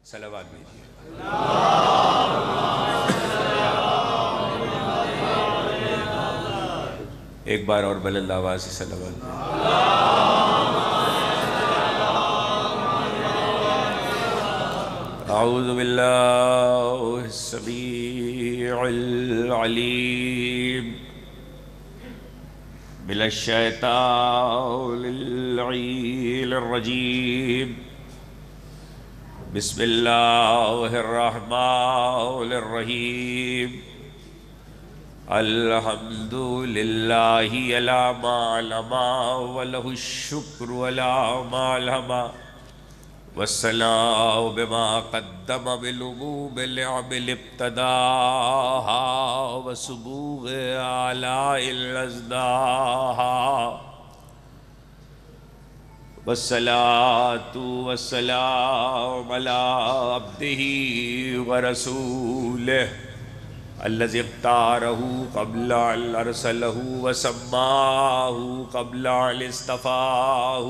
صلوات بھیجیے۔ ایک بار اور بلند آواز سے صلوات بھیجیے۔ اعوذ باللہ السمیع العلیم من الشیطان اللعین الرجیم، بسم اللہ الرحمن الرحیم، الحمد للہ علی ما علما ولہ الشکر علی ما علما، والسلام بما قدم بالعموم لعمل ابتداها وسبوغ آلاء الازداها، والصلاة والسلام على عبده ورسوله الذي اختاره قبل أن أرسله وسماه قبل أن اصطفاه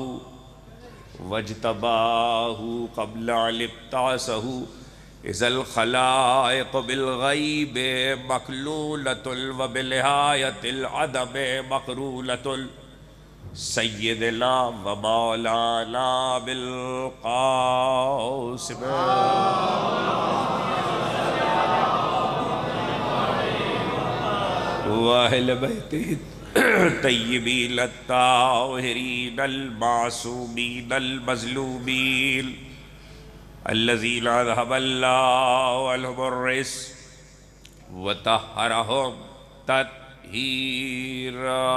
واجتباه قبل أن ابتعثه، إذا الخلائق بالغيب مكلولة وبنهاية العدم مقرولة، سيدنا ومولانا بالقاسم وأهل بيته الطيبين الطاهرين المعصومين المظلومين الذين أذهب الله عنهم الرجس وطهرهم تطهيرا۔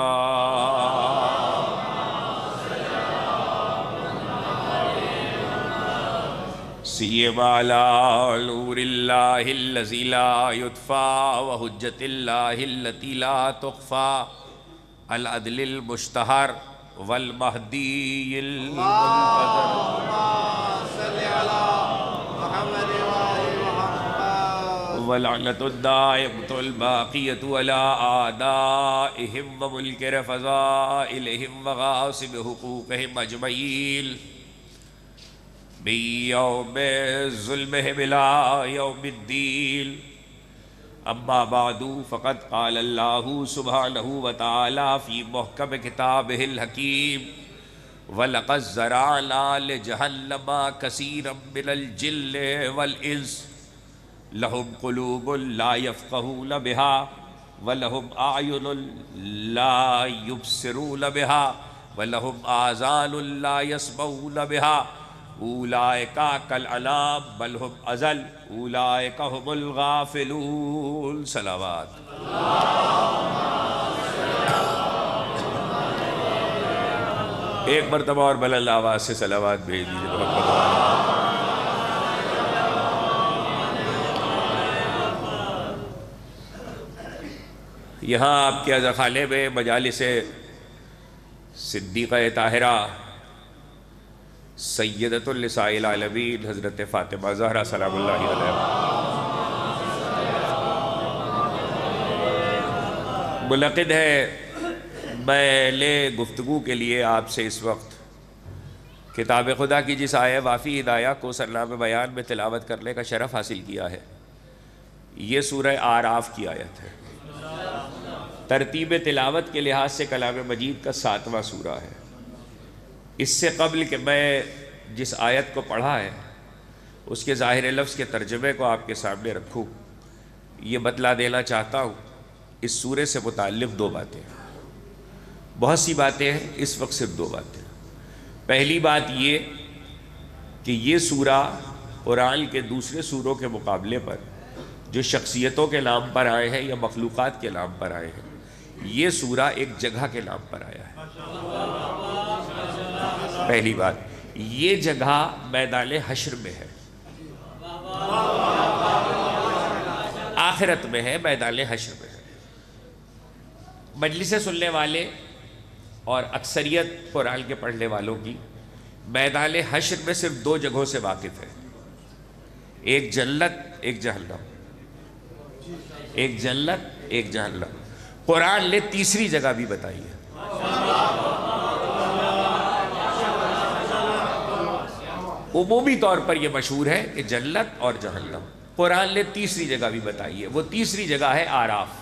سيما على نور الله الذي لا يطفى وحجة الله التي لا تخفى، العدل المشتهر والمهدي المنتظر، اللهم صل على محمد وآل محمد، واللعنة الدائمة الباقية على أعدائهم ومنكر فضائلهم وغاصب حقوقهم أجمعين من يوم ظلمهم إلى يوم الدين۔ اما بعد، فقد قال اللہ سبحانہ وتعالی فی محکم کتابہ الحکیم، وَلَقَدْ ذَرَعْنَا لِجَهَنَّمَ كَثِيرًا مِنَ الْجِنِّ وَالْإِنسِ لَهُمْ قُلُوبٌ لَا يَفْقَهُونَ بِهَا وَلَهُمْ أَعْيُنٌ لَا يُبْصِرُونَ بِهَا وَلَهُمْ آذَانٌ لَا يَسْمَعُونَ بِهَا، اولئک کالانعام بل هم اضل اولئک هم الغافلون۔ صلوات۔ ایک مرتبہ اور بلند آواز سے صلوات بھیج دیجیے محمد۔ یہاں آپ کے عزاخانے میں مجالس صدیقہ طاہرہ سیدۃ النساء العالمین حضرت فاطمہ زہرا سلام اللہ علیہا منعقد ہے۔ میں نے گفتگو کے لیے آپ سے اس وقت کتاب خدا کی جس آیہ وافی ہدایہ کو سرنامہ بیان میں تلاوت کرنے کا شرف حاصل کیا ہے، یہ سورہ اعراف کی آیت ہے۔ ترتیب تلاوت کے لحاظ سے کلام مجید کا 7واں سورہ ہے۔ اس سے قبل کہ میں جس آیت کو پڑھا ہے اس کے ظاہر لفظ کے ترجمے کو آپ کے سامنے رکھوں، یہ بتلا دینا چاہتا ہوں اس سورے سے متعلق 2 باتیں۔ بہت سی باتیں ہیں، اس وقت صرف 2 باتیں۔ پہلی بات یہ کہ یہ سورہ قرآن کے دوسرے سوروں کے مقابلے پر جو شخصیتوں کے نام پر آئے ہیں یا مخلوقات کے نام پر آئے ہیں، یہ سورہ ایک جگہ کے نام پر آیا ہے۔ پہلی بات، یہ جگہ میدان حشر میں ہے، آخرت میں ہے، میدان حشر میں ہے۔ مجلس سننے والے اور اکثریت قرآن کے پڑھنے والوں کی میدان حشر میں صرف 2 جگہوں سے واقف ہے، ایک جنت ایک جہنم، ایک جنت ایک جہنم۔ قرآن نے تیسری جگہ بھی بتائی ہے۔ عمومی طور پر یہ مشہور ہے کہ جنت اور جہنم۔ قرآن نے تیسری جگہ بھی بتائی ہے، وہ تیسری جگہ ہے آراف۔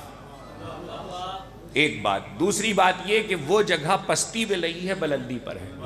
ایک بات، دوسری بات یہ کہ وہ جگہ پستی میں نہیں ہے، بلندی پر ہے۔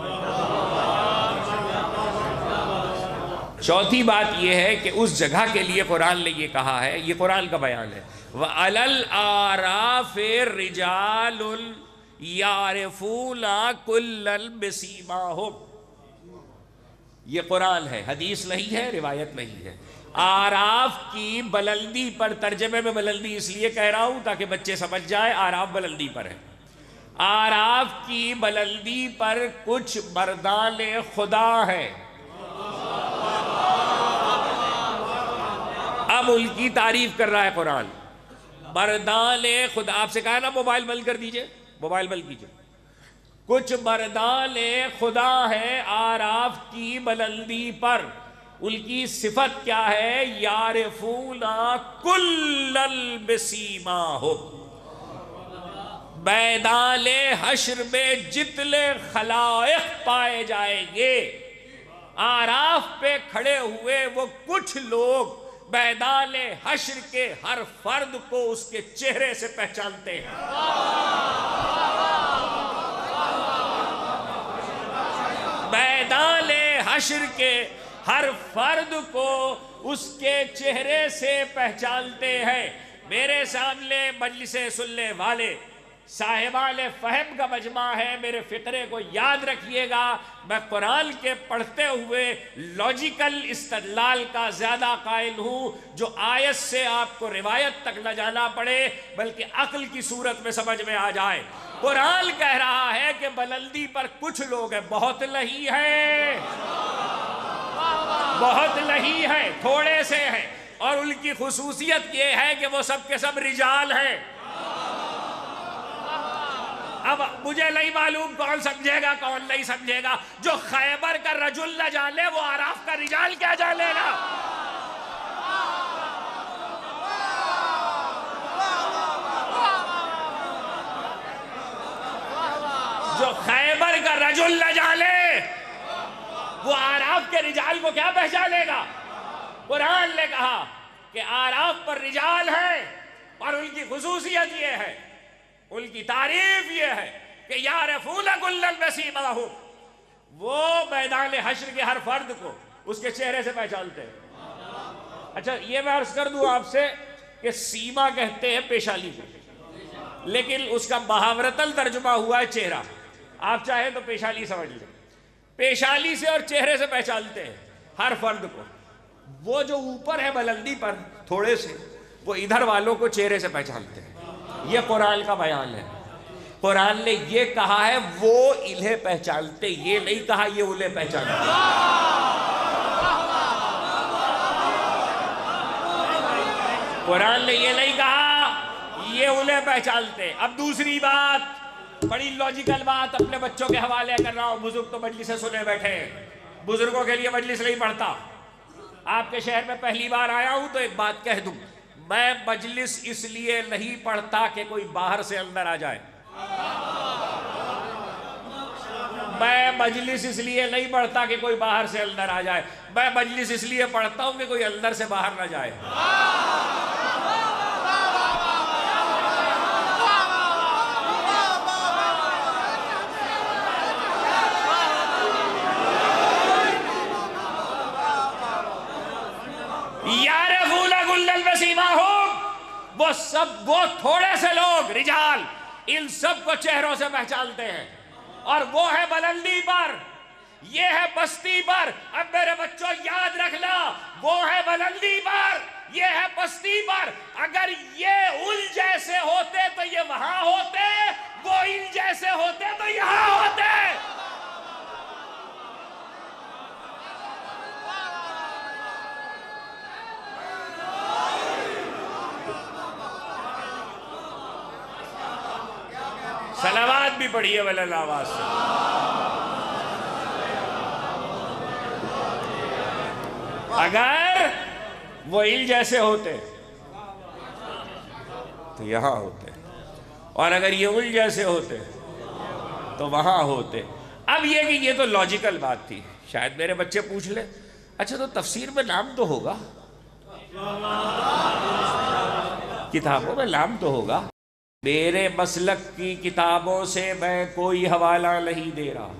چوتھی بات یہ ہے کہ اس جگہ کے لیے قرآن نے یہ کہا ہے، یہ قرآن کا بیان ہے، وَعَلَى الْأَعْرَافِ رِجَالٌ يَعْرِفُونَ كُلًّا بِسِيمَاهُمْ۔ یہ قرآن ہے، حدیث نہیں ہے، روایت نہیں ہے۔ آراف کی بلندی پر، ترجمے میں بلندی اس لیے کہہ رہا ہوں تاکہ بچے سمجھ جائے، آراف بلندی پر ہے۔ آراف کی بلندی پر کچھ مردان خدا ہیں۔ اب ان کی تعریف کر رہا ہے قرآن۔ مردان خدا، آپ سے کہا نا موبائل بند کر دیجئے، موبائل بند کیجئے۔ کچھ مردان خدا ہیں آراف کی بلندی پر، ان کی صفت کیا ہے؟ یعرفون کلا بسیماہم۔ میدان حشر میں جتنے خلائق پائے جائیں گے، آراف پہ کھڑے ہوئے وہ کچھ لوگ میدان حشر کے ہر فرد کو اس کے چہرے سے پہچانتے ہیں۔ میدان حشر کے ہر فرد کو اس کے چہرے سے پہچانتے ہیں۔ میرے سامنے مجلس سننے والے صاحبان فہم کا مجمع ہے، میرے فقرے کو یاد رکھیے گا، میں قرآن کے پڑھتے ہوئے لاجیکل استدلال کا زیادہ قائل ہوں، جو آیت سے آپ کو روایت تک نہ جانا پڑے بلکہ عقل کی صورت میں سمجھ میں آ جائے۔ قرآن کہہ رہا ہے کہ بلندی پر کچھ لوگ ہیں، بہت نہیں ہیں، بہت نہیں ہیں، تھوڑے سے ہیں، اور ان کی خصوصیت یہ ہے کہ وہ سب کے سب رجال ہیں۔ اب مجھے نہیں معلوم کون سمجھے گا کون نہیں سمجھے گا، جو خیبر کا رجل نہ جانے وہ آراف کا رجال کیا جانے گا؟ جو خیبر کا رجل نہ جانے وہ آراف کے رجال کو کیا پہچانے گا؟ قرآن نے کہا کہ آراف پر رجال ہیں، اور ان کی خصوصیت یہ ہے، ان کی تعریف یہ ہے کہ یعرفون کلا بسیماہم، وہ میدان حشر کے ہر فرد کو اس کے چہرے سے پہچانتے ہیں۔ اچھا یہ میں عرض کر دوں آپ سے کہ سیما کہتے ہیں پیشانی کو، لیکن اس کا محاورتاً ترجمہ ہوا ہے چہرہ۔ آپ چاہیں تو پیشانی سمجھ لیں، پیشانی سے اور چہرے سے پہچانتے ہیں ہر فرد کو۔ وہ جو اوپر ہے بلندی پر تھوڑے سے، وہ ادھر والوں کو چہرے سے پہچانتے ہیں۔ یہ قرآن کا بیان ہے۔ قرآن نے یہ کہا ہے وہ انہیں پہچانتے، یہ نہیں کہا یہ انہیں پہچانتے۔ قرآن نے یہ نہیں کہا یہ انہیں پہچانتے۔ اب دوسری بات، بڑی لاجیکل بات اپنے بچوں کے حوالے کر رہا ہوں، بزرگ تو مجلس سے سنے بیٹھے ہیں، بزرگوں کے لیے مجلس نہیں پڑھتا۔ آپ کے شہر میں پہلی بار آیا ہوں تو ایک بات کہہ دوں، میں مجلس اس لیے نہیں پڑھتا کہ کوئی باہر سے اندر آ جائے، میں مجلس اس لیے نہیں پڑھتا کہ کوئی باہر سے اندر آ جائے، میں مجلس اس لیے پڑھتا ہوں کہ کوئی اندر سے باہر نہ جائے۔ وہ تھوڑے سے لوگ رجال ان سب کو چہروں سے پہچانتے ہیں، اور وہ ہے بلندی پر، یہ ہے پستی پر۔ اب میرے بچوں یاد رکھنا، وہ ہے بلندی پر، یہ ہے پستی پر۔ اگر یہ ان جیسے ہوتے تو یہ وہاں ہوتے، وہ ان جیسے ہوتے تو یہاں ہوتے۔ صلوات بھی پڑھیے ولل آواز سے۔ اگر وہ ان جیسے ہوتے تو یہاں ہوتے، اور اگر یہ ان جیسے ہوتے تو وہاں ہوتے۔ اب یہ کہ یہ تو لاجیکل بات تھی، شاید میرے بچے پوچھ لیں اچھا تو تفسیر میں نام تو ہوگا، کتابوں میں نام تو ہوگا. میرے مسلک کی کتابوں سے میں کوئی حوالہ نہیں دے رہا.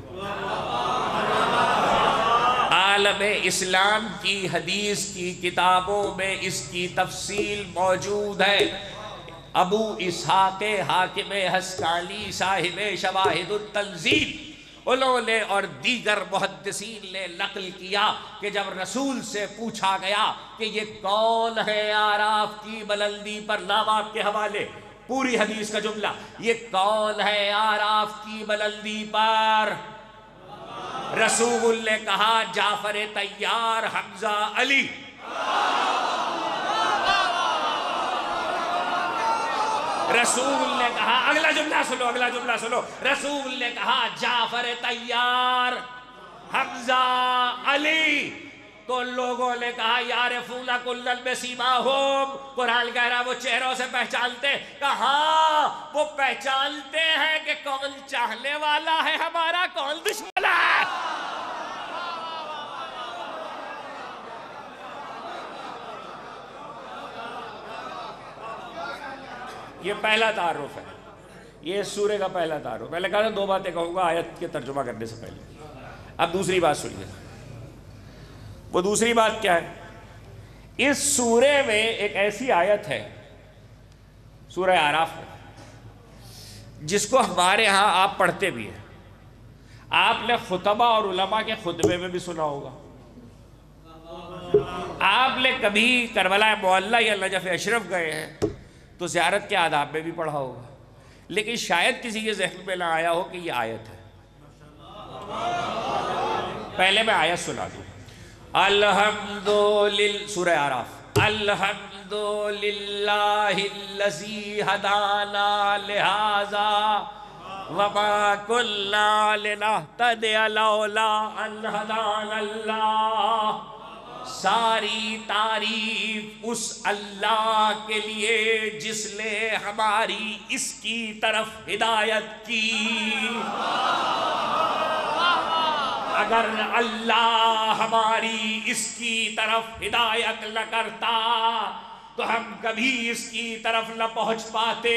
عالم اسلام کی حدیث کی کتابوں میں اس کی تفصیل موجود ہے. ابو اسحاق حاکم حسقالی صاحب شواہد التنزیل انہوں نے اور دیگر محدثین نے نقل کیا کہ جب رسول سے پوچھا گیا کہ یہ کون ہے اعراف کی بلندی پر، نام آپ کے حوالے، پوری حدیث کا جملہ، یہ کون ہے اعراف کی بلندی پر؟ رسول نے کہا جعفر طیار، حمزہ، علی. رسول نے کہا، اگلا جملہ سنو، رسول نے کہا جعفر طیار، حمزہ، علی. تو لوگوں نے کہا یعرفون کلا بسیماہم، قرآن کہہ رہا وہ چہروں سے پہچانتے. کہاں وہ پہچانتے ہیں کہ کون چاہنے والا ہے ہمارا، کون دشمن ہے. یہ پہلا تعارف ہے، یہ اس سورے کا پہلا تعارف. میں نے کہا تھا 2 باتیں کہوں گا آیت کے ترجمہ کرنے سے پہلے. اب دوسری بات سنیے. وہ دوسری بات کیا ہے؟ اس سورے میں ایک ایسی آیت ہے سورہ اعراف میں جس کو ہمارے ہاں آپ پڑھتے بھی ہیں. آپ نے خطبہ اور علماء کے خطبے میں بھی سنا ہوگا. آپ نے کبھی کربلا معلیٰ یا نجف اشرف گئے ہیں تو زیارت کے آداب میں بھی پڑھا ہوگا، لیکن شاید کسی کے ذہن میں نہ آیا ہو کہ یہ آیت ہے. پہلے میں آیت سنا دوں. الحمدللہ، سورہ اعراف. الحمدللہ الذی ہدانا لہذا وما كنا لنهتدی لولا ان ہدانا اللہ. ساری تعریف اس اللہ کے لیے جس نے ہماری اس کی طرف ہدایت کی. اگر اللہ ہماری اس کی طرف ہدایت نہ کرتا تو ہم کبھی اس کی طرف نہ پہنچ پاتے.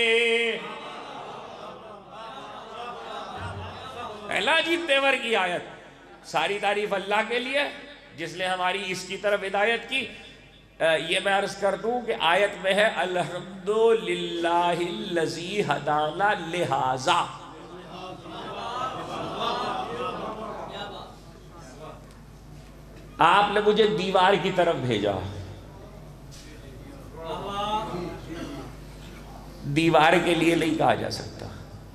پہلا عجیب تیور کی آیت. ساری تعریف اللہ کے لیے جس نے ہماری اس کی طرف ہدایت کی. یہ میں عرض کر دوں کہ آیت میں ہے الحمدللہ الذی ہدانا لہذا. آپ نے مجھے دیوار کی طرف بھیجا. دیوار کے لیے نہیں کہا جا سکتا.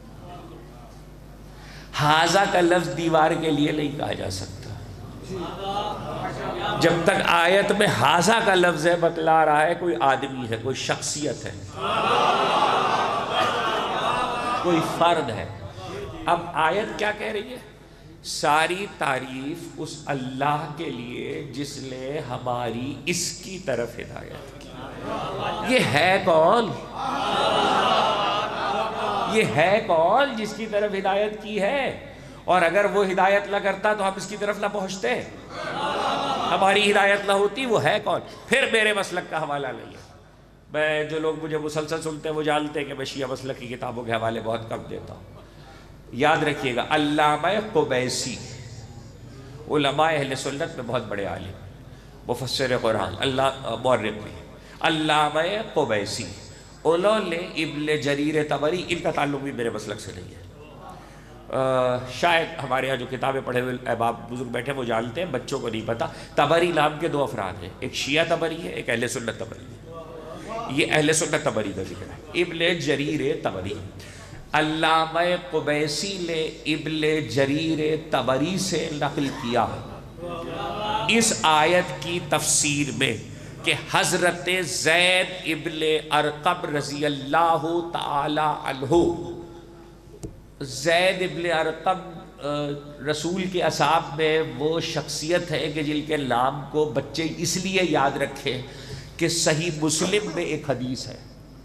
ہاذا کا لفظ دیوار کے لیے نہیں کہا جا سکتا. جب تک آیت میں ہاذا کا لفظ ہے بتلا رہا ہے کوئی آدمی ہے، کوئی شخصیت ہے، کوئی فرد ہے. اب آیت کیا کہہ رہی ہے؟ ساری تعریف اس اللہ کے لیے جس نے ہماری اس کی طرف ہدایت کی. یہ ہے کون؟ یہ ہے کون جس کی طرف ہدایت کی ہے؟ اور اگر وہ ہدایت نہ کرتا تو ہم اس کی طرف نہ پہنچتے، ہماری ہدایت نہ ہوتی. وہ ہے کون؟ پھر میرے مسلک کا حوالہ نہیں ہے. میں جو لوگ مجھے مسلسل سنتے ہیں وہ جانتے ہیں کہ میں شیعہ مسلک کی کتابوں کے حوالے بہت کم دیتا ہوں. یاد رکھیے گا، علامہ قبیسی علماء اہل سنت میں بہت بڑے عالم، مفسر قرآن، مورخ بھی. علامہ قبیسی انہوں نے ابن جریر طبری، ان کا تعلق بھی میرے مسلک سے نہیں ہے. شاید ہمارے ہاں جو کتابیں پڑھے ہوئے احباب بزرگ بیٹھے وہ جانتے ہیں، بچوں کو نہیں پتا. طبری نام کے 2 افراد ہیں، ایک شیعہ طبری ہے، ایک اہل سنت طبری ہے. یہ اہل سنت طبری کا ذکر ہے، ابن جریر طبری. علامہ قبیسی نے ابن جریر طبری سے نقل کیا اس آیت کی تفسیر میں کہ حضرت زید ابن ارقم رضی اللہ تعالی عنہ، زید ابن ارقم رسول کے اصحاب میں وہ شخصیت ہے کہ جن کے نام کو بچے اس لیے یاد رکھے کہ صحیح مسلم میں ایک حدیث ہے.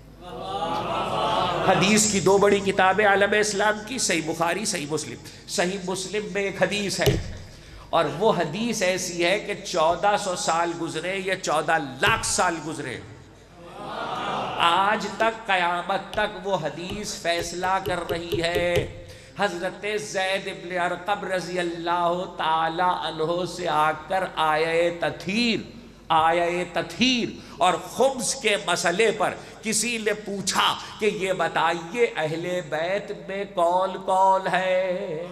حدیث کی 2 بڑی کتابیں عالم اسلام کی، صحیح بخاری، صحیح مسلم. صحیح مسلم میں ایک حدیث ہے اور وہ حدیث ایسی ہے کہ 1400 سال گزرے یا 14 لاکھ سال گزرے، آج تک قیامت تک وہ حدیث فیصلہ کر رہی ہے۔ حضرت زید بن ارقم رضی اللہ تعالی عنہ سے آ کر آیہ تطہیر اور خبز کے مسئلے پر کسی نے پوچھا کہ یہ بتائیے اہل بیت میں کون کون ہے؟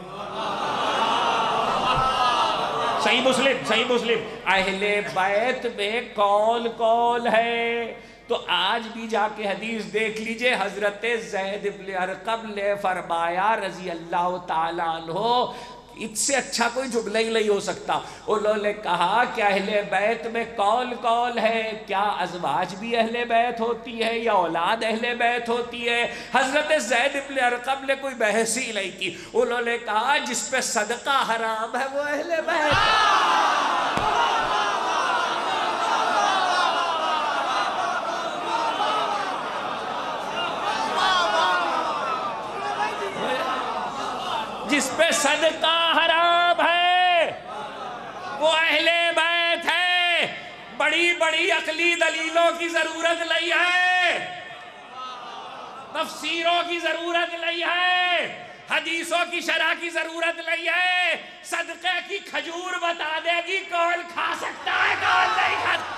صحیح مسلم اہل بیت میں کون کون ہے؟ تو آج بھی جا کے حدیث دیکھ لیجئے، حضرت زید بن ارقم نے فرمایا رضی اللہ تعالیٰ عنہ، اس سے اچھا کوئی جملہ ہی نہیں ہو سکتا۔ انہوں نے کہا کہ اہل بیت میں کون کون ہے؟ کیا ازواج بھی اہل بیت ہوتی ہے یا اولاد اہل بیت ہوتی ہے؟ حضرت زید بن ارقم نے کوئی بحث ہی نہیں کی، انہوں نے کہا جس پہ صدقہ حرام ہے وہ اہل بیت۔ جس پہ صدقہ حرام ہے وہ اہل بیت ہے۔ بڑی بڑی عقلی دلیلوں کی ضرورت نہیں ہے، تفسیروں کی ضرورت نہیں ہے، حدیثوں کی شرح کی ضرورت نہیں ہے۔ صدقے کی کھجور بتا دے گی کون کھا سکتا ہے کون نہیں کھا سکتا۔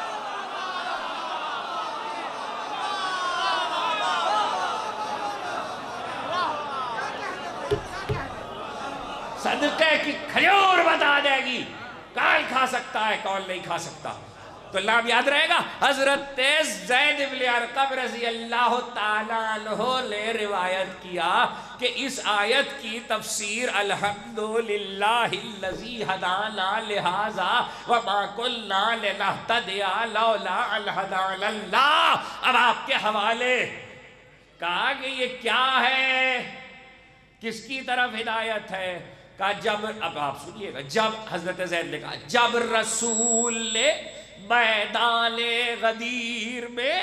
صدقے کی کھجور بتا دے گی کون کھا سکتا ہے کون نہیں کھا سکتا۔ تو نام یاد رہے گا، حضرت زید بن ارقم رضی اللہ تعالیٰ عنہ نے روایت کیا کہ اس آیت کی تفسیر الحمدللہ الذی ہدانا لہذا وما کنا لنہتدی لولا ان ہدانا اللہ۔ اب آپ کے حوالے کہا کہ یہ کیا ہے، کس کی طرف ہدایت ہے؟ کہا جب، اب آپ سنیے گا، جب حضرت زید نے کہا جب رسول نے میدان غدیر میں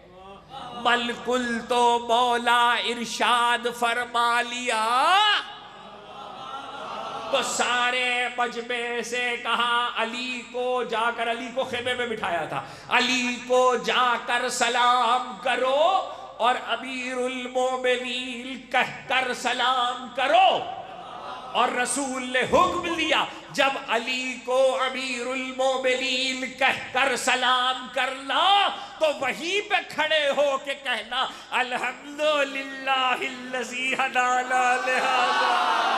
ملکل تو مولا ارشاد فرما لیا تو سارے مجمع سے کہا علی کو جا کر، علی کو خیمے میں بٹھایا تھا، علی کو جا کر سلام کرو اور امیر المومنین کہہ کر سلام کرو۔ اور رسول نے حکم دیا جب علی کو امیر المومنین کہہ کر سلام کرنا تو وہیں پہ کھڑے ہو کے کہنا الحمدللہ الذی ہدانا لہذا۔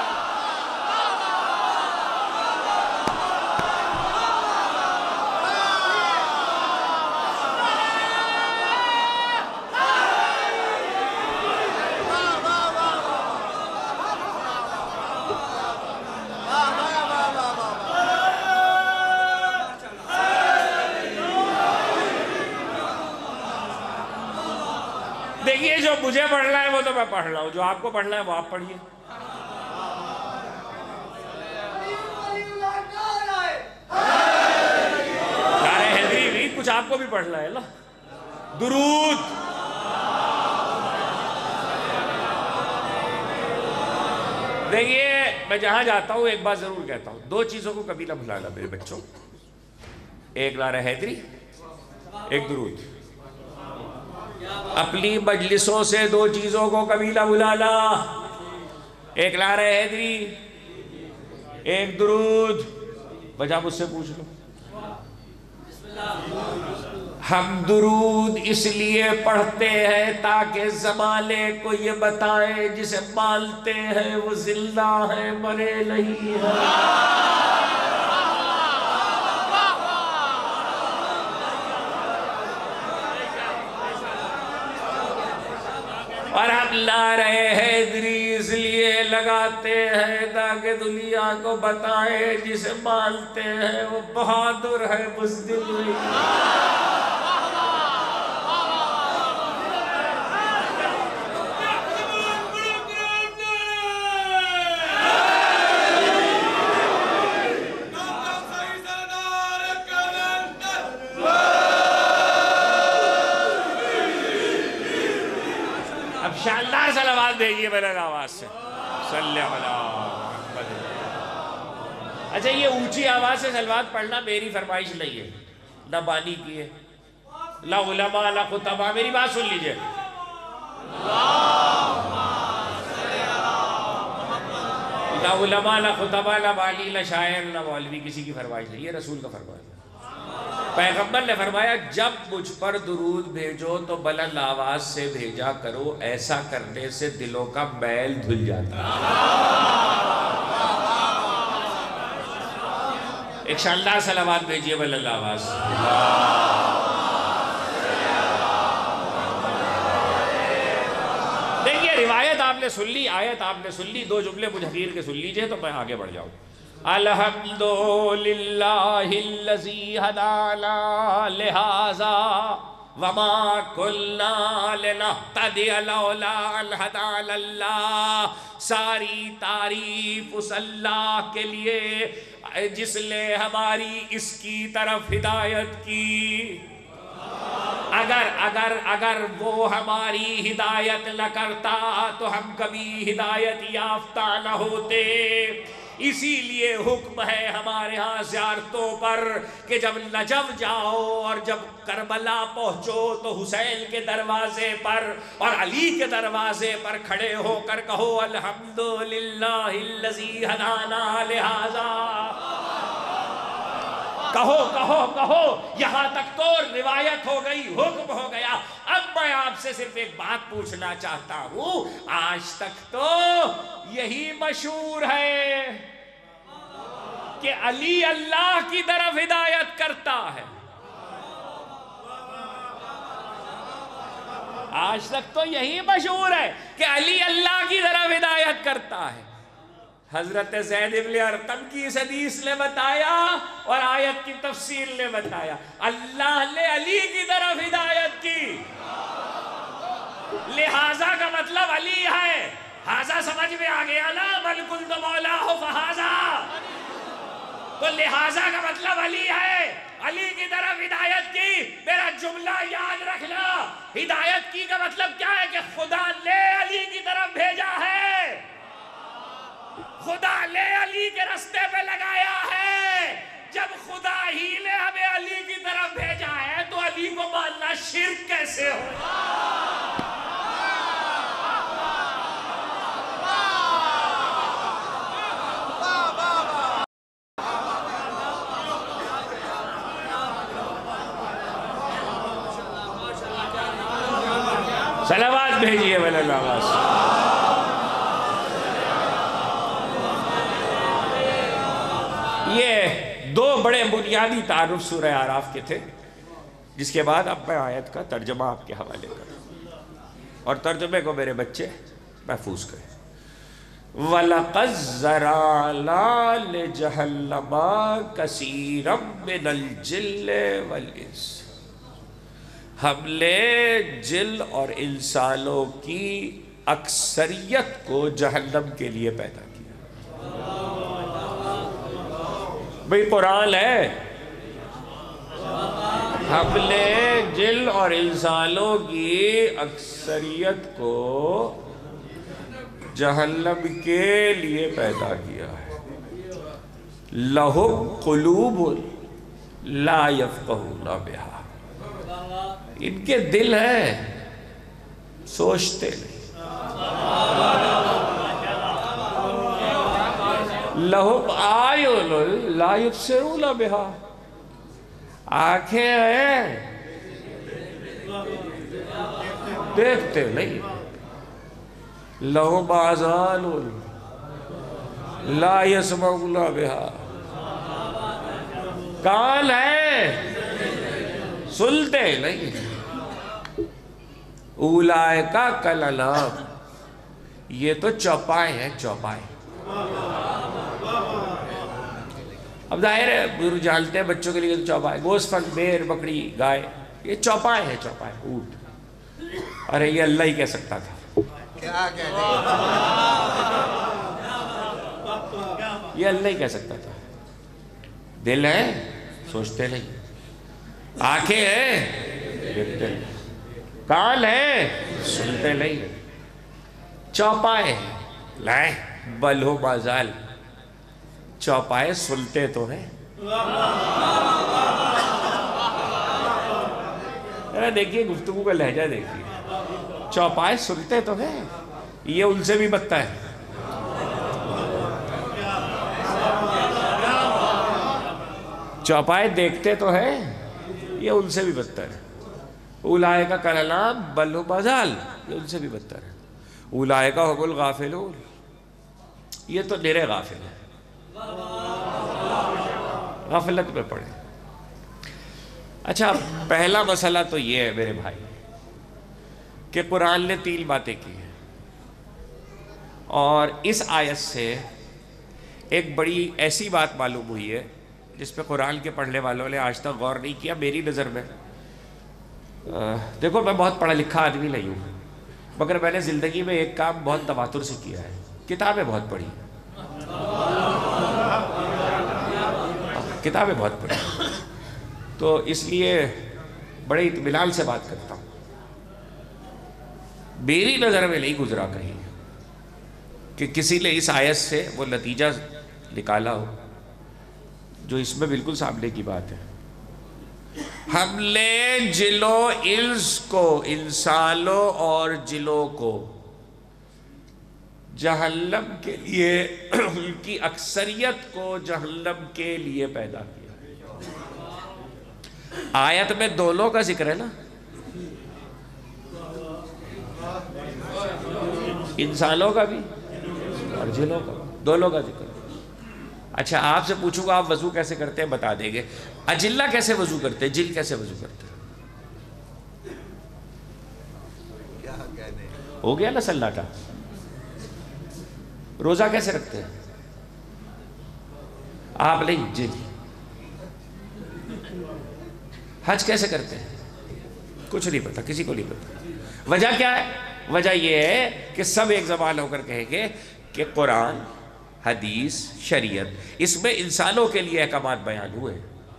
دیکھیے جو مجھے پڑھنا ہے وہ تو میں پڑھ رہا ہوں، جو آپ کو پڑھنا ہے وہ آپ پڑھیے۔ نعرہ حیدری بھی کچھ آپ کو بھی پڑھنا ہے نا، درود۔ دیکھیے میں جہاں جاتا ہوں ایک بات ضرور کہتا ہوں، دو چیزوں کو کبھی نہ بھلانا میرے بچوں، ایک نعرہ حیدری، ایک درود۔ اپنی مجلسوں سے دو چیزوں کو کبھی نہ بھلانا، ایک نعرہ حیدری، ایک درود۔ بجا مجھ سے پوچھ لو، ہم درود اس لیے پڑھتے ہیں تاکہ زمانے کو یہ بتائیں جسے مانتے ہیں وہ زندہ ہے مرے نہیں ہے۔ اور ہم نعرہ حیدری اس لیے لگاتے ہیں تاکہ دنیا کو بتائیں جسے مانتے ہیں وہ بہادر ہے بزدل نہیں۔ شاندار صلوات دیجیے میرے آواز سے، صلی اللہ علیہ وسلم۔ اچھا یہ اونچی آواز سے صلوات پڑھنا میری فرمائش نہیں ہے، نہ بانی کی ہے، لا علماء لا خطبہ. میری بات سن لیجئے، لا علماء لا خطبہ لا بانی لا شاعر لا مولوی، کسی کی فرمائش نہیں، یہ رسول کا فرمان ہے. پیغمبر نے فرمایا جب مجھ پر درود بھیجو تو بلند آواز سے بھیجا کرو، ایسا کرنے سے دلوں کا میل دھل جاتا ہے. ایک شاندار صلوات بھیجیے بلند آواز. دیکھیے روایت آپ نے سن لی، آیت آپ نے سن لی، دو جملے مجھ حقیر کے سن لیجئے تو میں آگے بڑھ جاؤں. الحمدللہ الذی ہدانا لہذا وما کنا لنہتدی لولا ان ہدانا اللہ. ساری تعریف اس اللہ کے لیے جس نے ہماری اس کی طرف ہدایت کی. اگر وہ ہماری ہدایت نہ کرتا تو ہم کبھی ہدایت یافتہ نہ ہوتے. اسی لیے حکم ہے ہمارے ہاں زیارتوں پر کہ جب نجف جاؤ اور جب کربلا پہنچو تو حسین کے دروازے پر اور علی کے دروازے پر کھڑے ہو کر کہو الحمدللہ الذی ہدانا لہذا. کہو کہو کہو. یہاں تک تو روایت ہو گئی، حکم ہو گیا. اب میں آپ سے صرف ایک بات پوچھنا چاہتا ہوں، آج تک تو یہی مشہور ہے کہ علی اللہ کی طرف ہدایت کرتا ہے. آج تک تو یہی مشہور ہے کہ علی اللہ کی طرف ہدایت کرتا ہے. حضرت زید بن ارقم کی اس حدیث نے بتایا اور آیت کی تفسیر نے بتایا اللہ نے علی کی طرف ہدایت کی. لہذا کا مطلب علی ہے. حاضہ سمجھ میں آ گیا نا، بل قلت مولاہ فحاضہ. تو لہذا کا مطلب علی ہے، علی کی طرف ہدایت کی. میرا جملہ یاد رکھنا، ہدایت کی کا مطلب کیا ہے کہ خدا نے علی کی طرف بھیجا ہے، خدا نے علی کے رستے پہ لگایا ہے. جب خدا ہی نے ہمیں علی کی طرف بھیجا ہے تو علی کو ماننا شرک کیسے ہو؟ صلوات بھیجیے بلند آواز. یہ دو بڑے بنیادی تعارف سورہ اعراف کے تھے، جس کے بعد اب میں آیت کا ترجمہ آپ کے حوالے کروں اور ترجمے کو میرے بچے محفوظ کریں. وَلَقَدْ زَرَعْنَا لِجَهَنَّمَ كَثِيرًا مِنَ الْجِنِّ وَالْإِنسِ. ہم نے جن اور انسانوں کی اکثریت کو جہنم کے لیے پیدا کیا. بھئی قرآن ہے، ہم نے جن اور انسانوں کی اکثریت کو جہنم کے لیے پیدا کیا ہے. لَهُمْ قُلُوبٌ لَا يَفْقَهُونَ بِهَا. ان کے دل ہیں، سوچتے نہیں. لَهُمْ أَعْيُنٌ لَا يُبْصِرُونَ بِهَا. آنکھیں ہیں، دیکھتے نہیں. لَهُمْ آذَانٌ لَا يَسْمَعُونَ بِهَا. کان ہیں، سنتے نہیں. اولئک کالانعام. یہ تو چوپائے ہیں، چوپائے. اب ظاہر ہے بزرگ جانتے ہیں بچوں کے لیے تو چوپائے، گوشت پھل، بیر، بکری، گائے، یہ چوپائے ہیں، چوپائے، اونٹ. ارے یہ اللہ ہی کہہ سکتا تھا. یہ اللہ ہی کہہ سکتا تھا. دل ہے، سوچتے نہیں. آنکھیں ہیں، دیکھتے نہیں. کان ہیں، سنتے نہیں. چوپائے ہیں. لائیں بل ہو بازال. چوپائے سلتے تو ہیں. دیکھیے گفتگو کا لہجہ دیکھیے. چوپائے سلتے تو ہیں، یہ ان سے بھی بدتر ہے. چوپائے دیکھتے تو ہیں، یہ ان سے بھی بدتر ہے. اولئک کالانعام بل ھم اضل، یہ ان سے بھی بدتر ہے. اولئک ھم الغافلون، یہ تو نرے غافل ہے. غفلت میں پڑے. اچھا، پہلا مسئلہ تو یہ ہے میرے بھائی کہ قرآن نے 3 باتیں کی ہیں، اور اس آیت سے ایک بڑی ایسی بات معلوم ہوئی ہے جس پہ قرآن کے پڑھنے والوں نے آج تک غور نہیں کیا. میری نظر میں دیکھو، میں بہت پڑھا لکھا آدمی نہیں ہوں، مگر میں نے زندگی میں ایک کام بہت تواتر سے کیا ہے، کتابیں بہت پڑھی. کتابیں بہت پڑھی، تو اس لیے بڑے اطمینان سے بات کرتا ہوں. میری نظر میں نہیں گزرا کہیں کہ کسی نے اس آیت سے وہ نتیجہ نکالا ہو جو اس میں بالکل سامنے کی بات ہے. ہم نے جلو انس کو، انسانوں اور جلوں کو جہنم کے لیے، ان کی اکثریت کو جہنم کے لیے پیدا کیا. آیت میں دونوں کا ذکر ہے نا، انسانوں کا بھی اور جنوں کا، دونوں کا ذکر. اچھا، آپ سے پوچھوں گا آپ وضو کیسے کرتے ہیں، بتا دیں گے. اجلہ کیسے وضو کرتے ہیں، جن کیسے وضو کرتے ہیں؟ ہو گیا نا سلاٹا. روزہ کیسے رکھتے ہیں آپ؟ نہیں، جن. حج کیسے کرتے ہیں؟ کچھ نہیں پتا، کسی کو نہیں پتا. وجہ کیا ہے؟ وجہ یہ ہے کہ سب ایک زبان ہو کر کہیں گے کہ قرآن، حدیث، شریعت، اس میں انسانوں کے لیے احکامات بیان ہوئے،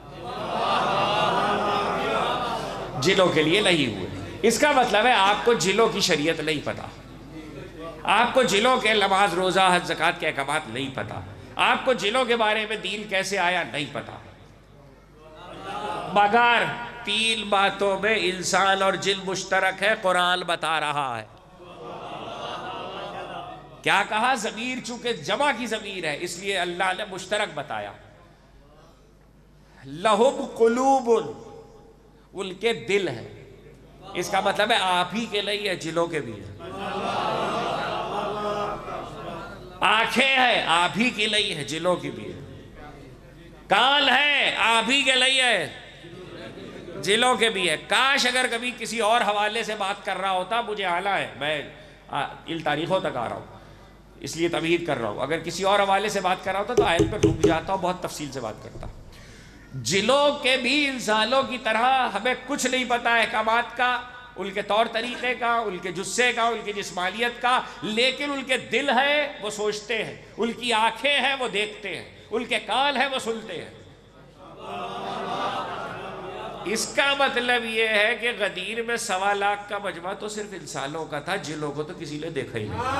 جنوں کے لیے نہیں ہوئے. اس کا مطلب ہے آپ کو جنوں کی شریعت نہیں پتا، آپ کو جنوں کے نماز، روزہ، حج، زکوٰۃ کے احکامات نہیں پتا، آپ کو جنوں کے بارے میں دین کیسے آیا نہیں پتا. مگر 3 باتوں میں انسان اور جن مشترک ہے، قرآن بتا رہا ہے. کیا کہا؟ ضمیر چونکہ جمع کی ضمیر ہے اس لیے اللہ نے مشترک بتایا. لہم قلوب، ان کے دل ہے. اس کا مطلب ہے آپ ہی کے لیے ہے، جنوں کے بھی ہے. آنکھیں ہیں، آپ ہی کے لیے ہے، جنوں کی بھی ہے. کان ہے، آپ ہی کے لیے ہے، جنوں کے بھی ہے. کاش اگر کبھی کسی اور حوالے سے بات کر رہا ہوتا، مجھے آنا ہے، میں ان تاریخوں تک آ رہا ہوں اس لیے تمہید کر رہا ہوں. اگر کسی اور حوالے سے بات کر رہا ہوتا تو آیت پر رک جاتا ہوں، بہت تفصیل سے بات کرتا. جنوں کے بھی انسانوں کی طرح ہمیں کچھ نہیں پتا احکامات کا، ان کے طور طریقے کا، ان کے جسے کا، ان کی جسمانیت کا، لیکن ان کے دل ہے وہ سوچتے ہیں، ان کی آنکھیں ہیں وہ دیکھتے ہیں، ان کے کان ہیں وہ سنتے ہیں. اس کا مطلب یہ ہے کہ غدیر میں 1.25 لاکھ کا مجمع تو صرف انسانوں کا تھا، جنوں کو تو کسی نے دیکھا ہی نہیں.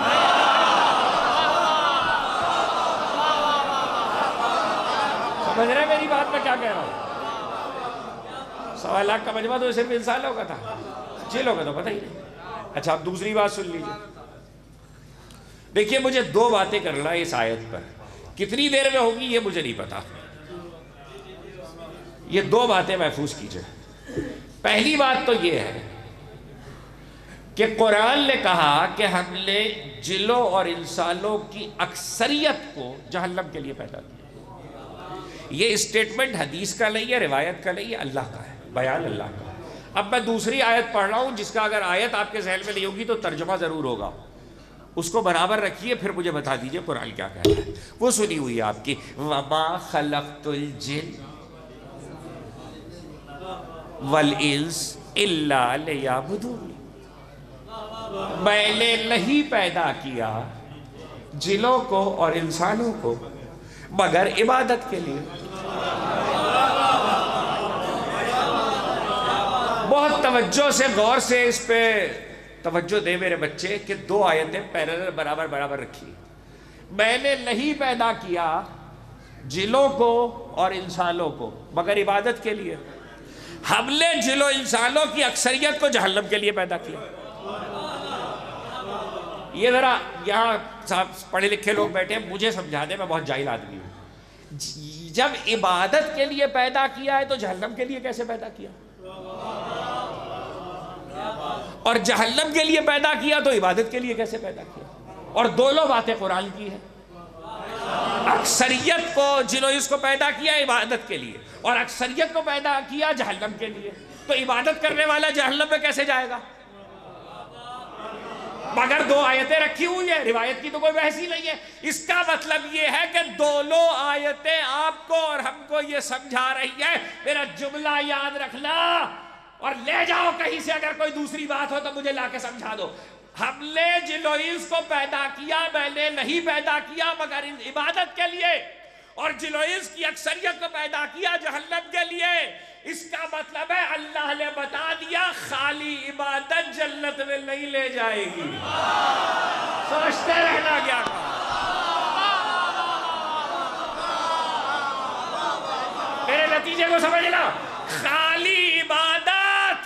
سمجھ رہے میری بات میں کیا کہہ رہا ہوں؟ 1.25 لاکھ کا مجمع تو صرف انسانوں کا تھا، جنوں کا تو پتہ ہی نہیں. اچھا، اب دوسری بات سن لیجیے. دیکھیے، مجھے 2 باتیں کرنا ہے اس آیت پر. کتنی دیر میں ہوگی یہ مجھے نہیں پتا. یہ 2 باتیں محفوظ کیجئے. پہلی بات تو یہ ہے کہ قرآن نے کہا کہ ہم نے جنوں اور انسانوں کی اکثریت کو جہنم کے لیے پیدا کیا. یہ اسٹیٹمنٹ حدیث کا نہیں ہے، روایت کا نہیں ہے، اللہ کا ہے، بیان اللہ کا. اب میں دوسری آیت پڑھ رہا ہوں جس کا اگر آیت آپ کے ذہن میں نہیں ہوگی تو ترجمہ ضرور ہوگا. اس کو برابر رکھیے، پھر مجھے بتا دیجئے قرآن کیا کہہ رہا ہے. وہ سنی ہوئی ہے آپ کی، وَمَا خَلَقْتُ الْجِنَّ وَالْإِنسَ إِلَّا لِيَعْبُدُونِ. میں نے نہیں پیدا کیا جنوں کو اور انسانوں کو مگر عبادت کے لیے. بہت توجہ سے، غور سے اس پہ توجہ دے میرے بچے کہ 2 آیتیں پیرالل برابر رکھی. میں نے نہیں پیدا کیا جلوں کو اور انسانوں کو مگر عبادت کے لیے. ہم نے جلو انسانوں کی اکثریت کو جہنم کے لیے پیدا کیا. یہ ذرا یہاں صاحب پڑھے لکھے لوگ بیٹھے ہیں, مجھے سمجھا دیں, میں بہت جاہل آدمی ہوں. جب عبادت کے لیے پیدا کیا ہے تو جہنم کے لیے کیسے پیدا کیا؟ اور جہنم کے لیے پیدا کیا تو عبادت کے لیے کیسے پیدا کیا؟ اور دونوں باتیں قرآن کی ہیں. اکثریت کو جنہوں اس کو پیدا کیا عبادت کے لیے, اور اکثریت کو پیدا کیا جہنم کے لیے. تو عبادت کرنے والا جہنم میں کیسے جائے گا؟ مگر دو آیتیں رکھی ہوئی ہیں, روایت کی تو کوئی بحث ہی نہیں ہے. اس کا مطلب یہ ہے کہ دونوں آیتیں آپ کو اور ہم کو یہ سمجھا رہی ہے. میرا جملہ یاد رکھنا اور لے جاؤ کہیں سے, اگر کوئی دوسری بات ہو تو مجھے لا کے سمجھا دو. ہم نے جلوئیس کو پیدا کیا, میں نے نہیں پیدا کیا مگر عبادت کے لیے, اور جلوئیس کی اکثریت کو پیدا کیا جہنم کے لیے. اس کا مطلب ہے اللہ نے بتا دیا خالی عبادت جنت میں نہیں لے جائے گی. سوچتے رہنا کیا میرے نتیجے کو سمجھنا. خالی عبادت,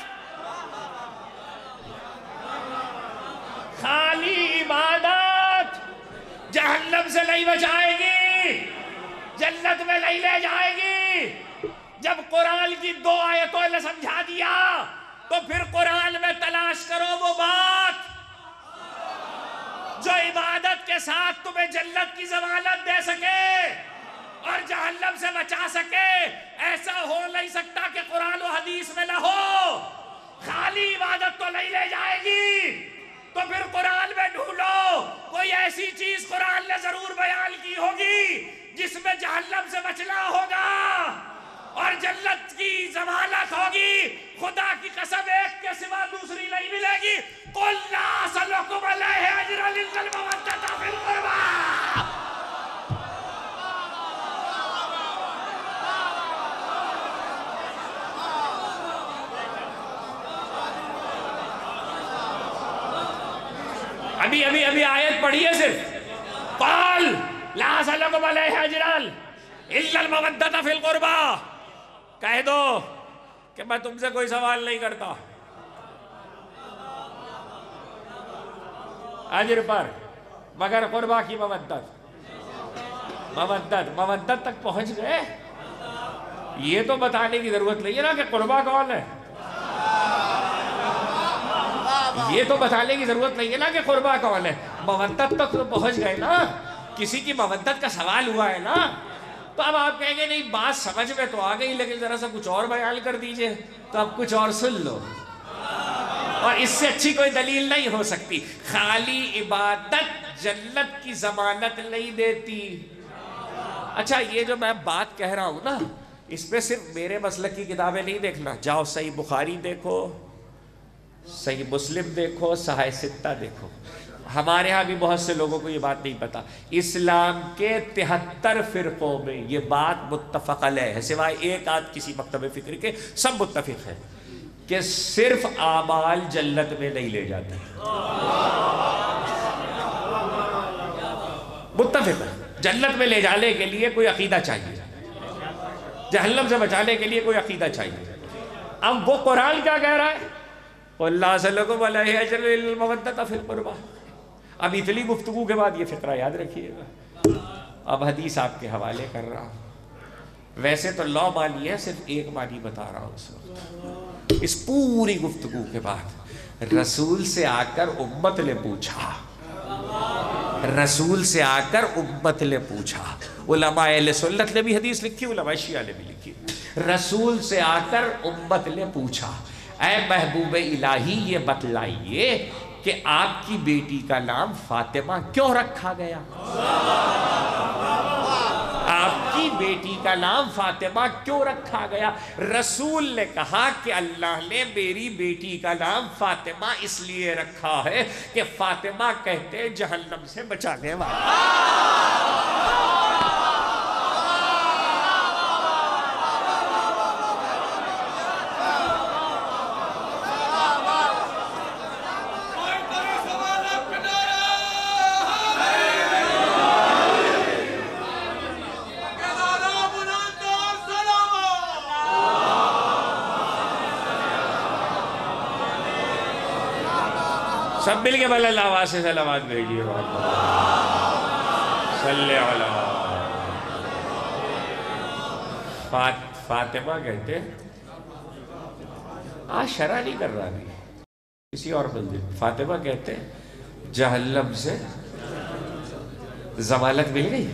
خالی عبادت جہنم سے نہیں بچائے گی, جنت میں نہیں لے جائے گی. جب قرآن کی دو آیتوں نے سمجھا دیا تو پھر قرآن میں تلاش کرو وہ بات جو عبادت کے ساتھ تمہیں جنت کی ضمانت دے سکے اور جہنم سے بچا سکے. ایسا ہو نہیں سکتا کہ قرآن و حدیث میں نہ ہو. خالی عبادت تو نہیں لے جائے گی, تو پھر قرآن میں ڈھونڈو کوئی ایسی چیز قرآن نے ضرور بیان کی ہوگی جس میں جہنم سے بچنا ہوگا اور جنت کی ضمانت ہوگی. خدا کی قسم ایک کے سوا دوسری نہیں ملے گی. قُلْ لَا أَسْأَلُكُمْ عَلَيْهِ أَجْرًا إِلَّا الْمَوَدَّةَ فِي الْقُرْبَىٰ. ابھی آیت پڑھی ہے صرف. قَالْ لَا أَسْأَلُكُمْ عَلَيْهِ أَجْرًا إِلَّا الْمَوَدَّةَ فِي الْقُرْبَىٰ. کہہ دو کہ میں تم سے کوئی سوال نہیں کرتا اجر پر, مگر قربا کی مودت. مودت تک پہنچ گئے. یہ تو بتانے کی ضرورت نہیں ہے نا کہ قربا کون ہے. یہ تو بتانے کی ضرورت نہیں ہے نا کہ قربا کون ہے. مودت تک تو پہنچ گئے نا. کسی کی مودت کا سوال ہوا ہے نا, تو اب آپ کہیں گے نہیں بات سمجھ میں تو آ گئی لیکن ذرا سا کچھ اور بیان کر دیجئے, تو اب کچھ اور سن لو. اور اس سے اچھی کوئی دلیل نہیں ہو سکتی. خالی عبادت جنت کی ضمانت نہیں دیتی. اچھا یہ جو میں بات کہہ رہا ہوں نا, اس پہ صرف میرے مسلک کی کتابیں نہیں دیکھنا. جاؤ صحیح بخاری دیکھو, صحیح مسلم دیکھو, صحیح ستہ دیکھو. ہمارے ہاں بھی بہت سے لوگوں کو یہ بات نہیں پتا. اسلام کے 73 فرقوں میں یہ بات متفق علیہ ہے, سوائے ایک آدھ کسی مکتب فکر کے, سب متفق ہیں کہ صرف اعمال جنت میں نہیں لے جاتے. متفق ہے. جنت میں لے جانے کے لیے کوئی عقیدہ چاہیے, جہنم سے بچانے کے لیے کوئی عقیدہ چاہیے. اب وہ قرآن کیا کہہ رہا ہے؟ قُلْ لَا أَسْأَلُكُمْ عَلَيْهِ أَجْرًا إِلَّا الْمَوَدَّةَ فِي الْقُرْبَىٰ. اب اتنی گفتگو کے بعد یہ فقرہ یاد رکھیے گا. اب حدیث آپ کے حوالے کر رہا ہوں. ویسے تو 9 معنی ہے, صرف ایک معنی بتا رہا ہوں اس وقت. اس پوری گفتگو کے بعد رسول سے آ کر امت نے پوچھا, رسول سے آ کر امت نے پوچھا. علماء اہل سنت نے بھی حدیث لکھی, علماء شیعہ نے بھی لکھی. رسول سے آ کر امت نے پوچھا, اے محبوب الہی یہ بتلائیے کہ آپ کی بیٹی کا نام فاطمہ کیوں رکھا گیا؟ آپ کی بیٹی کا نام فاطمہ کیوں رکھا گیا؟ رسول نے کہا کہ اللہ نے میری بیٹی کا نام فاطمہ اس لیے رکھا ہے کہ فاطمہ کہتے جہنم سے بچانے والا. سب مل کے بلند آواز سے صلوات بھیجیے صلی علی فاطمہ کہتے آج شرح نہیں کر رہا بھی کسی اور بندے فاطمہ کہتے جہنم سے ضمانت مل گئی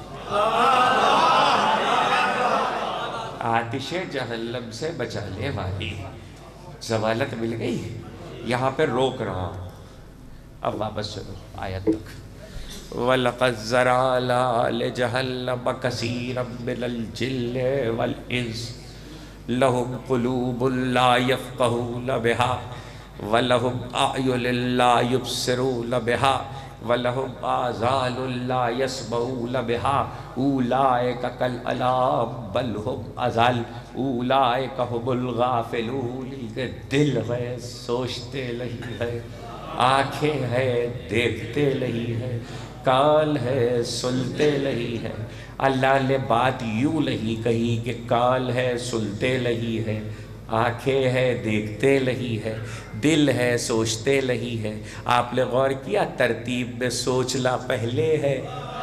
آتش جہنم سے بچانے والی ضمانت مل گئی یہاں پہ روک رہا ہوں اب واپس چلو آیت تک وَلَقَدْ زَرَعْنَا لِجَهَنَّمَ كَثِيرًا مِنَ الْجِنِّ وَالْإِنسِ لَهُمْ قُلُوبٌ لَا يَفْقَهُونَ بِهَا وَلَهُمْ أَعْيُنٌ لَا يُبْصِرُونَ بِهَا وَلَهُمْ آذَانٌ لَا يَسْمَعُونَ بِهَا أُولَٰئِكَ كَالْأَنْعَامِ بَلْ هُمْ أَضَلُّ أُولَٰئِكَ هُمُ الْغَافِلُونَ کہ دل ہے سوچتے نہیں ہے آنکھیں ہیں دیکھتے نہیں ہے کان ہے سنتے نہیں ہے اللہ نے بات یوں نہیں کہی کہ کان ہے سنتے نہیں ہے آنکھیں ہے دیکھتے نہیں ہے دل ہے سوچتے نہیں ہے آپ نے غور کیا ترتیب میں سوچنا پہلے ہے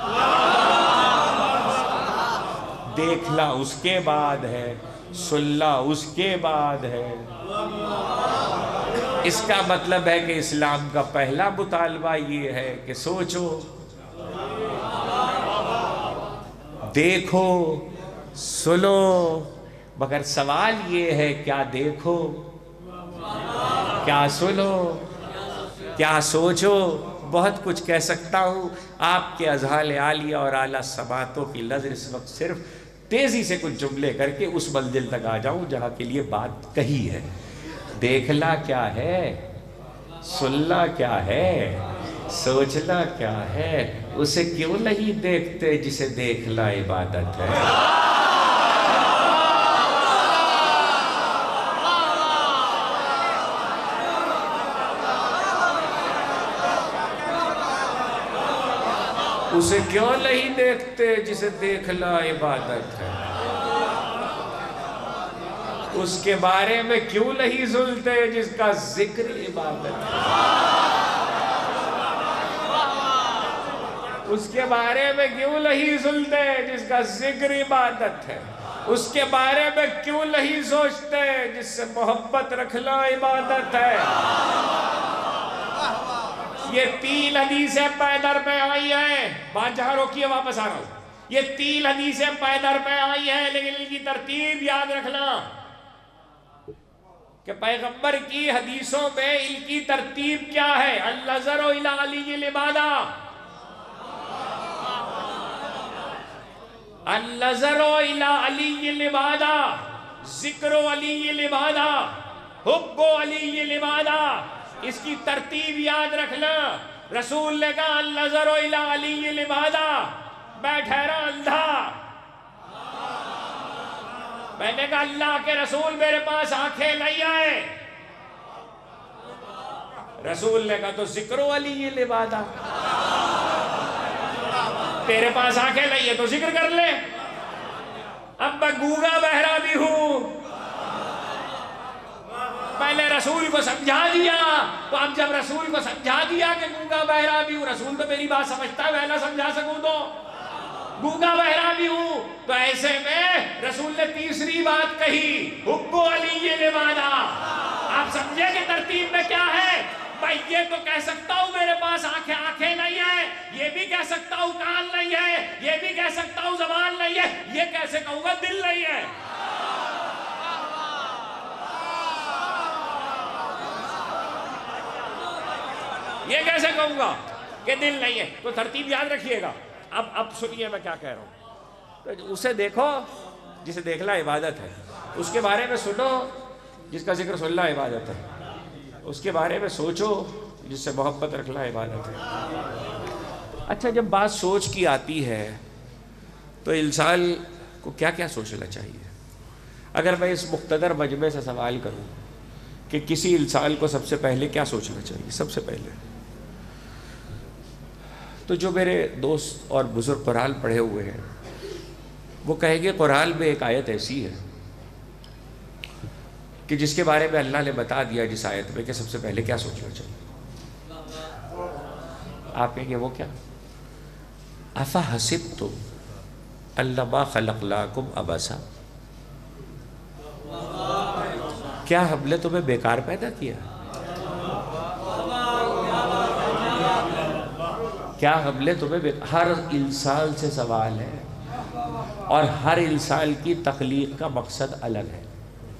دیکھنا اس کے بعد ہے سننا اس کے بعد ہے اس کا مطلب ہے کہ اسلام کا پہلا مطالبہ یہ ہے کہ سوچو دیکھو سنو مگر سوال یہ ہے کیا دیکھو کیا سنو کیا سوچو بہت کچھ کہہ سکتا ہوں آپ کے اذہان عالیہ اور اعلیٰ سماعتوں کی نظر اس وقت صرف تیزی سے کچھ جملے کر کے اس منزل تک آ جاؤں جہاں کے لیے بات کہی ہے دیکھنا کیا ہے سننا کیا ہے سوچنا کیا ہے اسے کیوں نہیں دیکھتے جسے دیکھنا عبادت ہے اسے کیوں نہیں دیکھتے جسے دیکھنا عبادت ہے اس کے بارے میں کیوں نہیں سنتے جس کا ذکر عبادت ہے اس کے بارے میں کیوں نہیں سنتے جس کا ذکر عبادت ہے اس کے بارے میں کیوں نہیں سوچتے جس سے محبت رکھنا عبادت ہے یہ 3 حدیثیں پیدر میں آئی ہیں بات جہاں روکیے واپس آ رہا ہوں یہ 3 حدیثیں پیدر میں آئی ہیں لیکن ان کی ترتیب یاد رکھنا کہ پیغمبر کی حدیثوں میں ان کی ترتیب کیا ہے النظر الی علی العبادہ النظر الی علی العبادہ ذکر علی العبادہ حب علی العبادہ اس کی ترتیب یاد رکھنا رسول نے کہا النظر الی علی العبادہ میں ٹھہرا اندھا میں نے کہا اللہ کے رسول میرے پاس آنکھیں نہیں آئے رسول نے کہا تو ذکر علی العبادہ تیرے پاس آنکھیں نہیں ہے تو ذکر کر لے اب میں گونگا بہرا بھی ہوں میں نے رسول کو سمجھا دیا تو اب جب رسول کو سمجھا دیا کہ گونگا بہرا بھی ہوں رسول تو میری بات سمجھتا ہے میں نہ سمجھا سکوں تو گونگا بہرا بھی ہوں تو ایسے میں رسول نے تیسری بات کہی حب علی العبادہ آپ سمجھے کہ ترتیب میں کیا ہے میں یہ تو کہہ سکتا ہوں میرے پاس آنکھیں نہیں ہیں یہ بھی کہہ سکتا ہوں کان نہیں ہے یہ بھی کہہ سکتا ہوں زبان نہیں ہے یہ کیسے کہوں گا دل نہیں ہے یہ کیسے کہوں گا کہ دل نہیں ہے تو ترتیب یاد رکھیے گا اب سنیے میں کیا کہہ رہا ہوں اسے دیکھو جسے دیکھنا عبادت ہے اس کے بارے میں سنو جس کا ذکر سننا عبادت ہے اس کے بارے میں سوچو جس سے محبت رکھنا عبادت ہے اچھا جب بات سوچ کی آتی ہے تو انسان کو کیا کیا سوچنا چاہیے اگر میں اس مقتدر مجمع سے سوال کروں کہ کسی انسان کو سب سے پہلے کیا سوچنا چاہیے سب سے پہلے تو جو میرے دوست اور بزرگ قرآن پڑھے ہوئے ہیں وہ کہیں گے قرآن میں ایک آیت ایسی ہے کہ جس کے بارے میں اللہ نے بتا دیا جس آیت میں کہ سب سے پہلے کیا سوچنا چاہیے آپ کہیں گے وہ کیا؟ افحسبتم انما خلقناکم عبثا، کیا ہم نے تمہیں بیکار پیدا کیا؟ کیا ہم نے تمہیں ہر انسان سے سوال ہے، اور ہر انسان کی تخلیق کا مقصد الگ ہے۔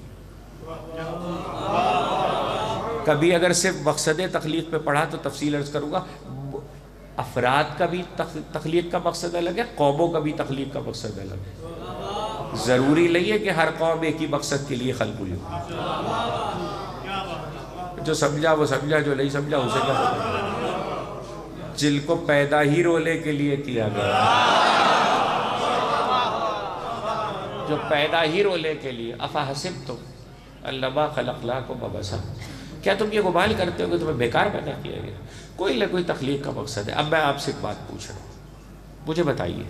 کبھی اگر صرف مقصد تخلیق پہ پڑھا تو تفصیل عرض کروں گا، افراد کا بھی تخلیق کا مقصد الگ ہے، قوموں کا بھی تخلیق کا مقصد الگ ہے۔ ضروری نہیں ہے کہ ہر قوم ایک ہی مقصد کے لیے خلق ہوئی ہو۔ جو سمجھا وہ سمجھا، جو نہیں سمجھا اسے کیا سمجھا۔ جن کو پیدا ہی رونے کے لیے کیا گیا، جو پیدا ہی رونے کے لیے، افحسبتم انما خلقناکم عبثا، کیا تم یہ گمان کرتے ہو کہ تمہیں بیکار پیدا کیا گیا؟ کوئی نہ کوئی تخلیق کا مقصد ہے۔ اب میں آپ سے ایک بات پوچھ رہا ہوں، مجھے بتائیے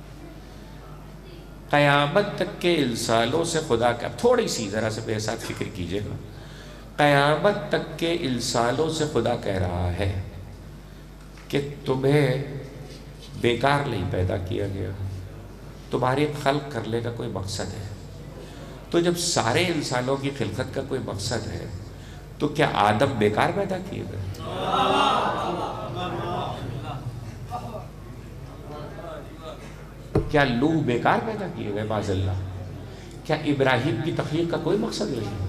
قیامت تک کے انسانوں سے خدا کا، تھوڑی سی ذرا سے میرے ساتھ فکر کیجئے گا، قیامت تک کے انسانوں سے خدا کہہ رہا ہے کہ تمہیں بیکار نہیں پیدا کیا گیا، تمہاری خلق کرنے کا کوئی مقصد ہے۔ تو جب سارے انسانوں کی خلقت کا کوئی مقصد ہے تو کیا آدم بیکار پیدا کیے گئے؟ کیا لوح بیکار پیدا کیے گئے معاذ اللہ؟ کیا ابراہیم کی تخلیق کا کوئی مقصد نہیں؟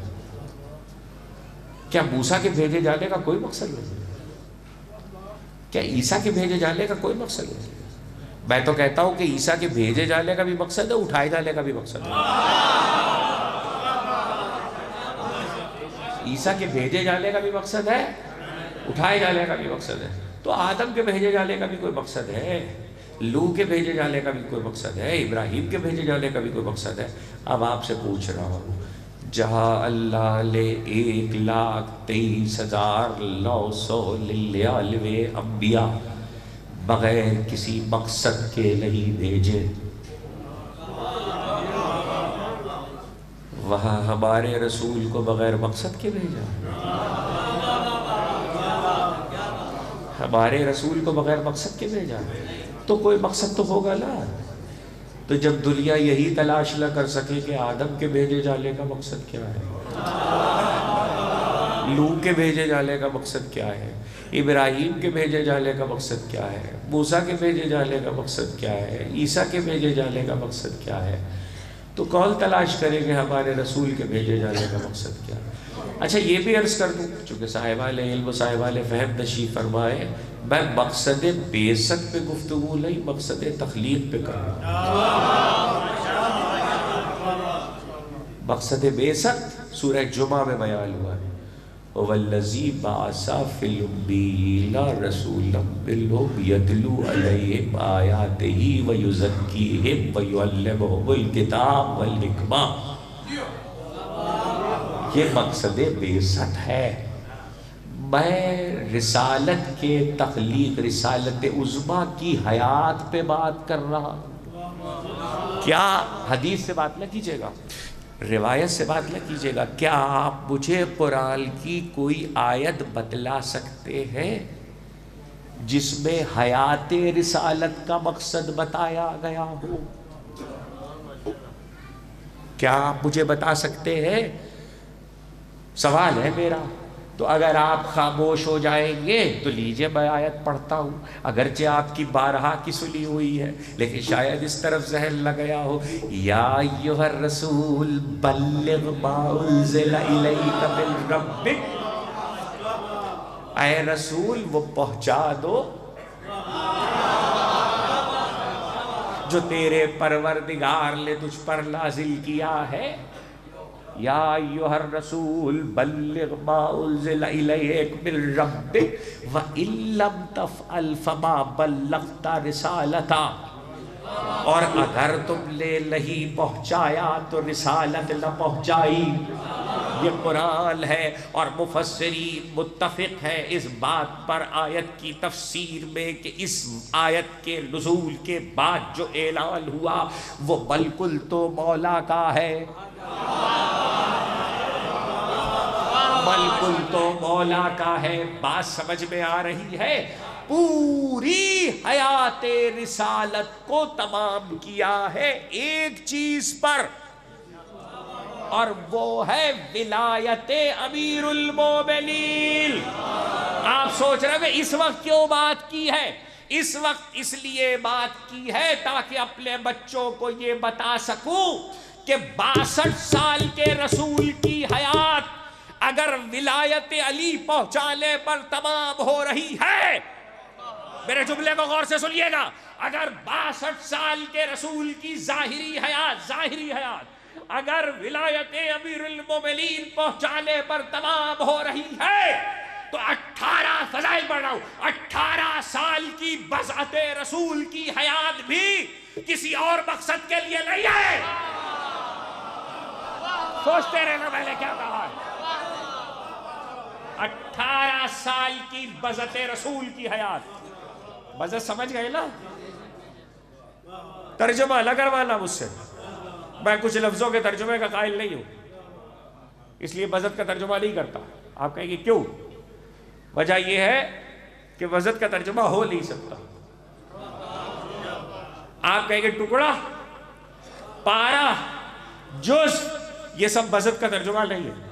کیا موسیٰ کے بھیجے جانے کا کوئی مقصد نہیں؟ کیا عیسیٰ کے بھیجے جانے کا کوئی مقصد نہیں؟ میں تو کہتا ہوں کہ عیسیٰ کے بھیجے جانے کا بھی مقصد ہے، اٹھائے جانے کا بھی مقصد ہے۔ عیسیٰ کے بھیجے جانے کا بھی مقصد ہے، اٹھائے جانے کا بھی مقصد ہے۔ تو آدم کے بھیجے جانے کا بھی کوئی مقصد ہے، لوح کے بھیجے جانے کا بھی کوئی مقصد ہے، ابراہیم کے بھیجے جانے کا بھی کوئی مقصد ہے۔ اب آپ سے پوچھ رہا ہوں، جہاں اللہ نے 1,23,999 انبیاء بغیر کسی مقصد کے نہیں بھیجے، وہاں ہمارے رسول کو بغیر مقصد کے بھیجا؟ ہمارے رسول کو بغیر مقصد کے بھیجا تو کوئی مقصد تو ہوگا نا۔ تو جب دنیا یہی تلاش نہ کر سکے کہ آدم کے بھیجے جانے کا مقصد کیا ہے، لوح کے بھیجے جانے کا مقصد کیا ہے، ابراہیم کے بھیجے جانے کا مقصد کیا ہے، موسیٰ کے بھیجے جانے کا مقصد کیا ہے، عیسیٰ کے بھیجے جانے کا مقصد کیا ہے، تو کون تلاش کرے کہ ہمارے رسول کے بھیجے جانے کا مقصد کیا ہے؟ اچھا یہ بھی عرض کر دوں، چونکہ صاحبان علم و صاحبان فہم تشریف فرمائے، میں مقصد بعثت پہ گفتگو نہیں، مقصد تخلیق پہ کر رہا ہوں۔ مقصد بعثت سورہ جمعہ میں بیان ہوا ہے، وَالَّذِي بَعَثَ فِي الْأُمِّيِّينَ رَسُولًا مِّنْهُمْ يَتْلُو عَلَيْهِمْ آيَاتِهِ وَيُزَكِّيهِمْ وَيُعَلِّمُهُمُ الْكِتَابَ وَالْحِكْمَةَ۔ یہ مقصد بعثت ہے۔ میں رسالت کے تخلیق، رسالت عظمیٰ کی حیات پہ بات کر رہا ہوں۔ کیا حدیث سے بات نہ کیجیے گا، روایت سے بات نہ کیجیے گا، کیا آپ مجھے قرآن کی کوئی آیت بتلا سکتے ہیں جس میں حیات رسالت کا مقصد بتایا گیا ہو؟ کیا آپ مجھے بتا سکتے ہیں؟ سوال ہے میرا۔ تو اگر آپ خاموش ہو جائیں گے تو لیجئے میں آیت پڑھتا ہوں، اگرچہ آپ کی بارہا کی سنی ہوئی ہے، لیکن شاید اس طرف ذہن نہ گیا ہو۔ یا ایھا الرسول بلغ ما انزل الیک من ربک، اے رسول وہ پہنچا دو جو تیرے پروردگار نے تجھ پر نازل کیا ہے۔ یا ایھا الرسول بلغ ما انزل الیک من ربک وَإِن لَّمْ تَفْعَلْ فَمَا بَلَّغْتَ رِسَالَتَهُ، اور اگر تم نے نہیں پہنچایا تو رسالت نہ پہنچائی۔ یہ قرآن ہے، اور مفسرین متفق ہے اس بات پر آیت کی تفسیر میں کہ اس آیت کے نزول کے بعد جو اعلان ہوا وہ بالکل تو مولا کا ہے، بالکل تو مولا کا ہے۔ بات سمجھ میں آ رہی ہے؟ پوری حیات رسالت کو تمام کیا ہے ایک چیز پر، اور وہ ہے ولایت امیر المومنین۔ آپ سوچ رہے ہیں اس وقت کیوں بات کی ہے؟ اس وقت اس لیے بات کی ہے تاکہ اپنے بچوں کو یہ بتا سکوں کہ 62 سال کے رسول کی حیات اگر ولایت علی پہنچانے پر تمام ہو رہی ہے، میرے جملے کو غور سے سنیے گا، اگر 62 سال کے رسول کی ظاہری حیات اگر ولایت امیر المومنین پہنچانے پر تمام ہو رہی ہے تو 18 فضائل پڑھ رہا ہوں، 18 سال کی بضعت رسول کی حیات بھی کسی اور مقصد کے لیے نہیں ہے۔ سوچتے رہنا میں نے کیا کہا ہے۔ 18 سال کی بضعت رسول کی حیات، بضعت سمجھ گئے نا؟ ترجمہ نہ کروانا مجھ سے، میں کچھ لفظوں کے ترجمے کا قائل نہیں ہوں، اس لیے بضعت کا ترجمہ نہیں کرتا۔ آپ کہیں گے کیوں؟ وجہ یہ ہے کہ بضعت کا ترجمہ ہو نہیں سکتا۔ آپ کہیں گے ٹکڑا، پارا، جز، یہ سب بضعت کا ترجمہ نہیں ہے،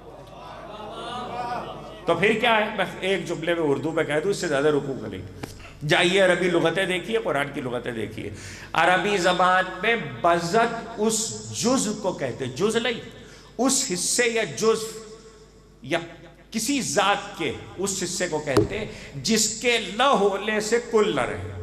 تو پھر کیا ہے؟ میں ایک جملے میں اردو میں کہہ دوں، اس سے زیادہ رکوع کا نہیں۔ جائیے عربی لغتیں دیکھیے، قرآن کی لغتیں دیکھیے۔ عربی زبان میں بضعت اس جز کو کہتے، جز نہیں، اس حصے یا جز یا کسی ذات کے اس حصے کو کہتے جس کے نہ ہونے سے کل نہ رہے۔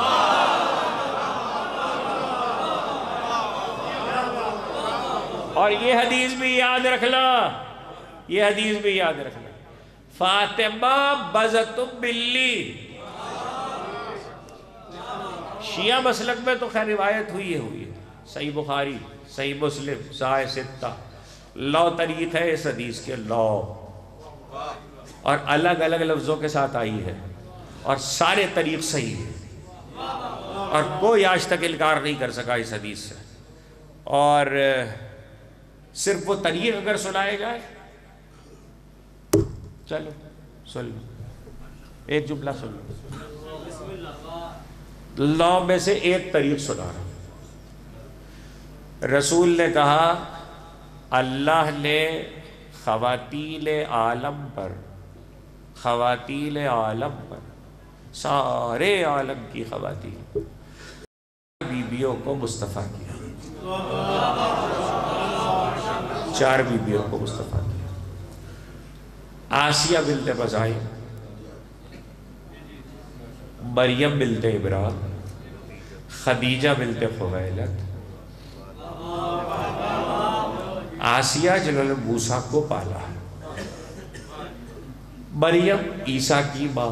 اور یہ حدیث بھی یاد رکھنا، یہ حدیث بھی یاد رکھنا، فاطمہ بضعت بلی۔ شیعہ مسلک میں تو خیر روایت ہوئی ہے، صحیح بخاری، صحیح مسلم، صحیح ستہ، 9 طریق ہے اس حدیث کے، 9، اور الگ الگ لفظوں کے ساتھ آئی ہے، اور سارے طریق صحیح ہیں، اور کوئی آج تک انکار نہیں کر سکا اس حدیث سے۔ اور صرف وہ طریق اگر سنائے جائے، چلو سن لو، ایک جملہ سن لو، 9 میں سے ایک طریق سنا رہا ہوں۔ رسول نے کہا اللہ نے خواتین عالم پر سارے عالم کی خواتین بیویوں کو مصطفیٰ کیا، 4 بیویوں کو مصطفیٰ کیا۔ آسیہ بنت مزاحم، مریم بنت عمران، خدیجہ بنت خویلد، آسیہ جنہوں نے موسیٰ کو پالا، مریم عیسیٰ کی ماں،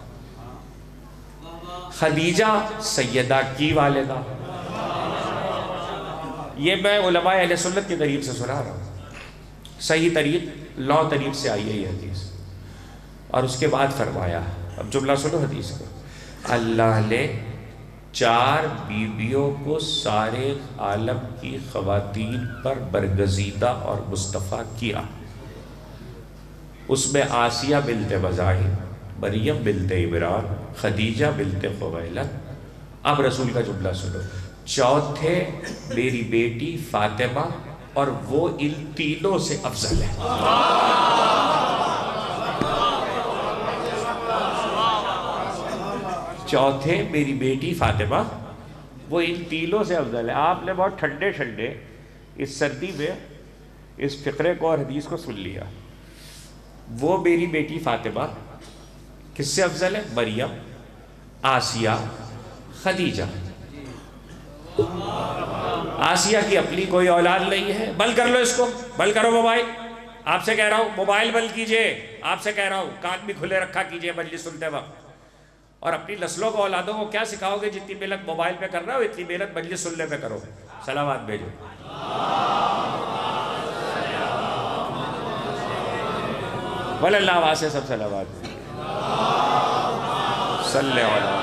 خدیجہ سیدہ کی والدہ۔ یہ میں علماء اہل سنت کی طریق سے سنا رہا ہوں، صحیح طریق 9 طریق سے آئی ہے یہ حدیث۔ اور اس کے بعد فرمایا، اب جملہ سنو حدیث کو، اللہ نے 4 بیویوں کو سارے عالم کی خواتین پر برگزیدہ اور مصطفیٰ کیا، اس میں آسیہ بنت مزاحم، مریم بنت عمران، خدیجہ بنت خویلد۔ اب رسول کا جملہ سنو، چوتھے میری بیٹی فاطمہ، اور وہ ان تینوں سے افضل ہے۔ چوتھے میری بیٹی فاطمہ، وہ ان تینوں سے افضل ہے۔ آپ نے بہت ٹھنڈے ٹھنڈے اس سردی میں اس فقرے کو اور حدیث کو سن لیا۔ وہ میری بیٹی فاطمہ کس سے افضل ہے؟ مریم، آسیہ، خدیجہ۔ آسیہ کی اپنی کوئی اولاد نہیں ہے، بند کر لو اس کو، بند کرو موبائل، آپ سے کہہ رہا ہوں موبائل بند کیجئے، آپ سے کہہ رہا ہوں کان بھی کھلے رکھا کیجئے مجلس سنتے وقت، اور اپنی نسلوں کو اولادوں کو کیا سکھاؤ گے؟ جتنی محنت موبائل پہ کر رہا ہو اتنی محنت مجلس سننے پہ کرو۔ صلوات بھیجو۔ بول اللہ واسے سب صلوات بھیجو۔ صلی اللہ۔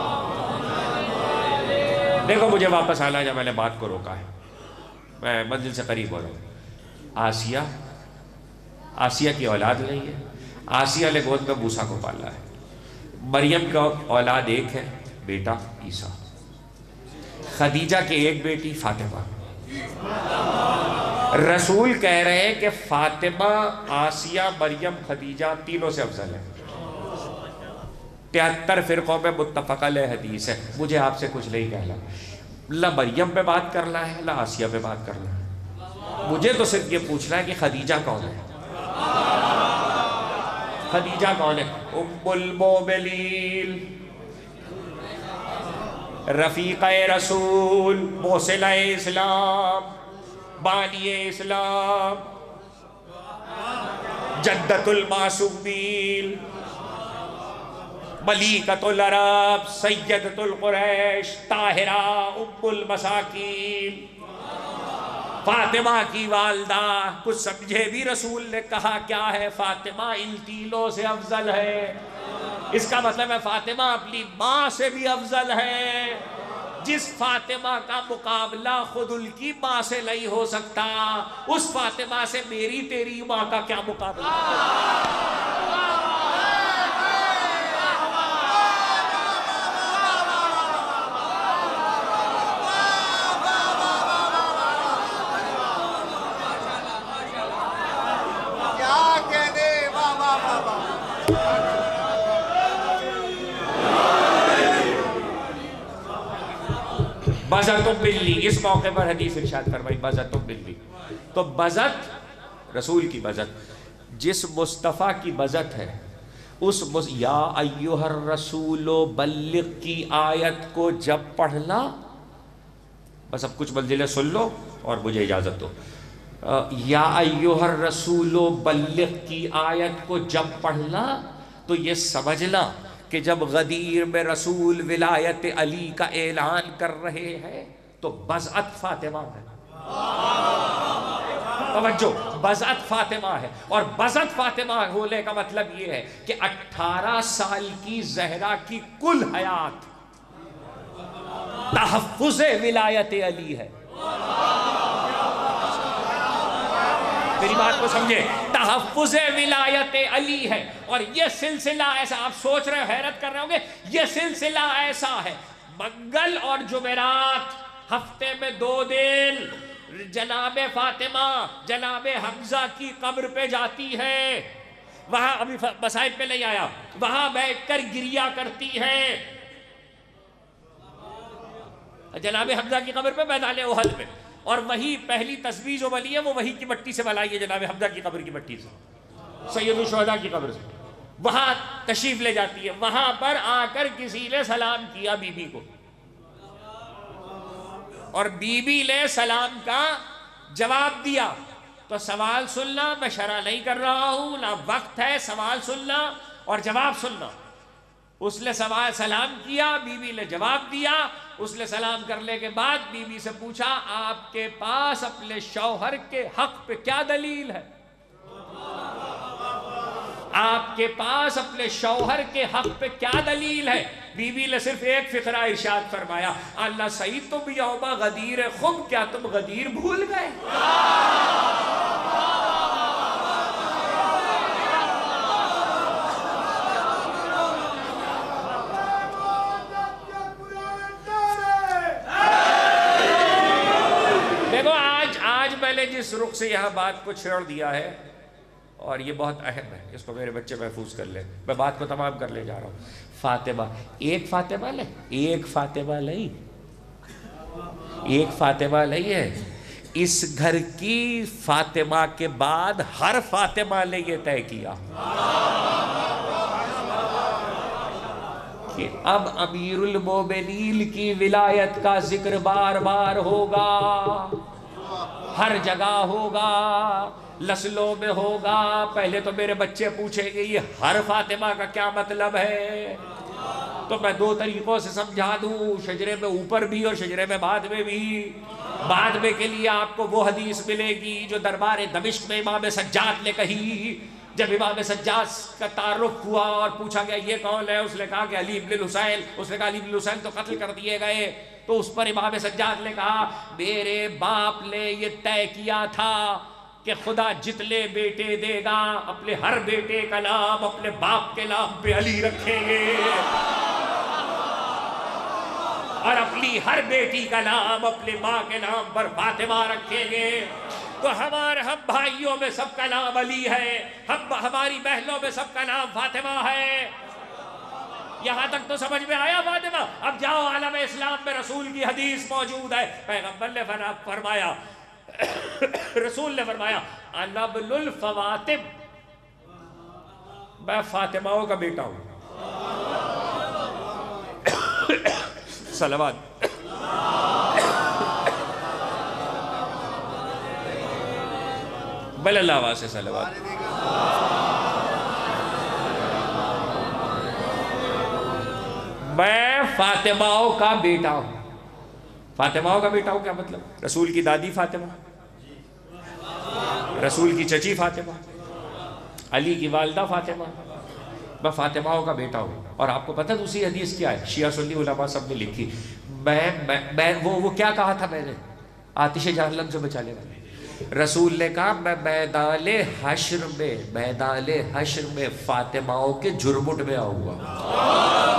دیکھو مجھے واپس آنا ہے، جب میں نے بات کو روکا ہے، میں منزل سے قریب ہو رہا ہوں۔ آسیہ کی اولاد نہیں ہے، آسیہ نے گود میں موسیٰ کو پالا ہے، مریم کا اولاد ایک ہے، بیٹا عیسیٰ، خدیجہ کے ایک بیٹی فاطمہ۔ رسول کہہ رہے ہیں کہ فاطمہ، آسیہ، مریم، خدیجہ تینوں سے افضل ہے۔ 73 فرقوں میں متفق علیہ حدیث ہے۔ مجھے آپ سے کچھ نہیں کہنا، نہ مریم پہ بات کرنا ہے نہ آسیہ پہ بات کرنا ہے، مجھے تو صرف یہ پوچھنا ہے کہ خدیجہ کون ہے؟ خدیجہ کون ہے؟ ام المومنین، رفیقہ رسول، موصلہ اسلام، بانی اسلام، جدت المعصومین، ملیکۃ العرب، سیدۃ القریش، طاہرہ، ام المساکین، فاطمہ کی والدہ۔ کچھ سمجھے بھی رسول نے کہا کیا ہے؟ فاطمہ ان تینوں سے افضل ہے۔ اس کا مطلب ہے فاطمہ اپنی ماں سے بھی افضل ہے۔ جس فاطمہ کا مقابلہ خود ان کی ماں سے نہیں ہو سکتا، اس فاطمہ سے میری تیری ماں کا کیا مقابلہ ہے؟ بزت بلی، اس موقع پر حدیث ارشاد فرمائی بزت بلی۔ تو بزت رسول کی بزت، جس مصطفیٰ کی بزت ہے اس یا ایھا الرسول بلغ کی آیت کو جب پڑھنا، بس اب کچھ منزلیں سن لو اور مجھے اجازت دو۔ یا ایھا الرسول بلغ کی آیت کو جب پڑھنا تو یہ سمجھنا کہ جب غدیر میں رسول ولایت علی کا اعلان کر رہے ہیں تو بضعت فاطمہ ہے۔ توجہ، بضعت فاطمہ ہے، اور بضعت فاطمہ ہونے کا مطلب یہ ہے کہ 18 سال کی زہرا کی کل حیات تحفظ ولایت علی ہے۔ میری بات کو سمجھے، تحفظ ولایت علی ہے، اور یہ سلسلہ ایسا، آپ سوچ رہے حیرت کر رہے ہوں گے، یہ سلسلہ ایسا ہے، منگل اور جمعرات ہفتے میں 2 دن جناب فاطمہ جناب حمزہ کی قبر پہ جاتی ہے، وہاں ابھی مسائل پہ نہیں آیا، وہاں بیٹھ کر گریا کرتی ہے جناب حمزہ کی قبر پہ میدان احد میں، اور وہی پہلی تسبیح جو بنی ہے وہ وہی کی مٹی سے بنائی ہے، جناب حمزہ کی قبر کی مٹی سے، سید الشہداء کی قبر سے، وہاں تشریف لے جاتی ہے۔ وہاں پر آ کر کسی نے سلام کیا بی بی کو، اور بی بی نے سلام کا جواب دیا۔ تو سوال سننا، میں شرح نہیں کر رہا ہوں، نہ وقت ہے، سوال سننا اور جواب سننا۔ اس نے سلام کیا، بی بی نے جواب دیا۔ اس نے سلام کرنے کے بعد بی بی سے پوچھا، آپ کے پاس اپنے شوہر کے حق پہ کیا دلیل ہے؟ آپ کے پاس اپنے شوہر کے حق پہ کیا دلیل ہے؟ بی بی نے صرف ایک فقرہ ارشاد فرمایا، اللہ سعید تم یوم غدیر خم، کیا تم غدیر بھول گئے؟ دیکھو آج میں نے جس رخ سے یہاں بات کو چھیڑ دیا ہے، اور یہ بہت اہم ہے، اس کو میرے بچے محفوظ کر لیں، میں بات کو تمام کر لے جا رہا ہوں۔ فاطمہ، ایک فاطمہ نہیں ہے، اس گھر کی فاطمہ کے بعد ہر فاطمہ نے یہ طے کیا کہ اب امیر المومنین کی ولایت کا ذکر بار بار ہوگا، ہر جگہ ہوگا، نسلوں میں ہوگا۔ پہلے تو میرے بچے پوچھیں گے یہ ہر فاطمہ کا کیا مطلب ہے، تو میں 2 طریقوں سے سمجھا دوں، شجرے میں اوپر بھی اور شجرے میں بعد میں بھی۔ بعد میں کے لیے آپ کو وہ حدیث ملے گی جو دربار دمشق میں امام سجاد نے کہی، جب امام سجاد کا تعارف ہوا اور پوچھا گیا یہ کون ہے، اس نے کہا کہ علی بن الحسین، اس نے کہا علی بن الحسین تو قتل کر دیے گئے، تو اس پر امام سجاد نے کہا میرے باپ نے یہ طے کیا تھا کہ خدا جتنے بیٹے دے گا اپنے ہر بیٹے کا نام اپنے باپ کے نام پہ علی رکھیں گے، اور اپنی ہر بیٹی کا نام اپنے ماں کے نام پر فاطمہ رکھیں گے۔ تو ہم بھائیوں میں سب کا نام علی ہے، ہماری بہنوں میں سب کا نام فاطمہ ہے۔ یہاں تک تو سمجھ میں آیا فاطمہ؟ اب جاؤ عالم اسلام میں رسول کی حدیث موجود ہے، پیغمبر نے فرمایا، رسول نے فرمایا انا ابن الفواتم، میں فاطمہ کا بیٹا ہوں۔ صلوات۔ بل اللہ آواز سے صلوات۔ میں فاطمہ کا بیٹا ہوں۔ فاطمہ کا بیٹا ہوں کیا مطلب؟ رسول کی دادی فاطمہ، رسول کی چچی فاطمہ، علی کی والدہ فاطمہ، میں فاطمہ کا بیٹا ہوں۔ اور آپ کو پتہ دوسری حدیث کیا ہے؟ شیعہ سنی علماء سب نے لکھی، وہ کیا کہا تھا میں نے؟ آتش جہنم سے بچانے والے۔ رسول نے کہا میں میدان حشر میں فاطمہ کے جھرمٹ میں آؤں گا،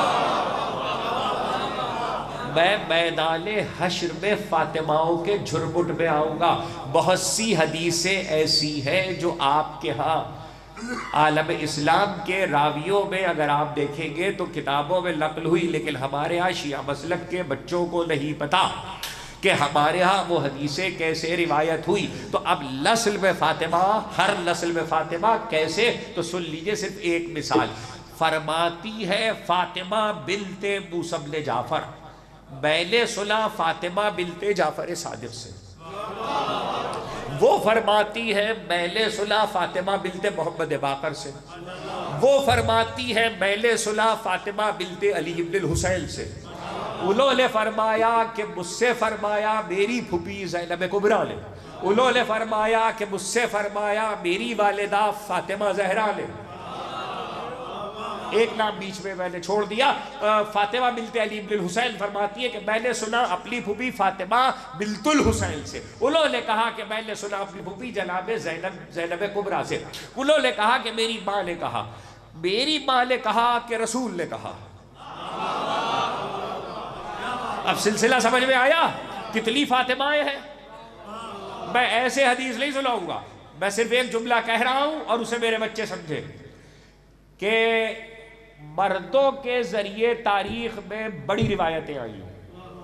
میں میدان حشر میں فاطمہ کے جھرمٹ میں آؤں گا۔ بہت سی حدیثیں ایسی ہیں جو آپ کے ہاں عالم اسلام کے راویوں میں اگر آپ دیکھیں گے تو کتابوں میں نقل ہوئی، لیکن ہمارے ہاں شیعہ مسلک کے بچوں کو نہیں پتا کہ ہمارے ہاں وہ حدیثیں کیسے روایت ہوئی۔ تو اب نسل میں فاطمہ، ہر نسل میں فاطمہ کیسے؟ تو سن لیجئے صرف ایک مثال، فرماتی ہے فاطمہ بنت موسیٰ بن جعفر، میں نے سنا فاطمہ بنت جعفر صادق سے، وہ فرماتی ہے میں نے سنا فاطمہ بنت محمد باقر سے، وہ فرماتی ہے میں نے سنا فاطمہ بنت علی بن الحسین سے، انہوں نے فرمایا کہ مجھ سے فرمایا میری پھوپھی زینب کبریٰ نے، انہوں نے فرمایا کہ مجھ سے فرمایا میری والدہ فاطمہ زہرا نے، ایک نام بیچ میں نے چھوڑ دیا، فاطمہ بنت علی بن الحسین فرماتی ہے کہ میں نے سنا اپنی پھوپھی فاطمہ بنت الحسین سے، انہوں نے کہا کہ میں نے سنا اپنی پھوپھی جناب زینب کبریٰ سے، انہوں نے کہا کہ میری ماں نے کہا، میری ماں نے کہا کہ رسول نے کہا۔ اب سلسلہ سمجھ میں آیا کتنی فاطمائیں ہیں؟ میں ایسے حدیث نہیں سناؤں گا، میں صرف ایک جملہ کہہ رہا ہوں اور اسے میرے بچے سمجھے کہ مردوں کے ذریعے تاریخ میں بڑی روایتیں آئی ہیں،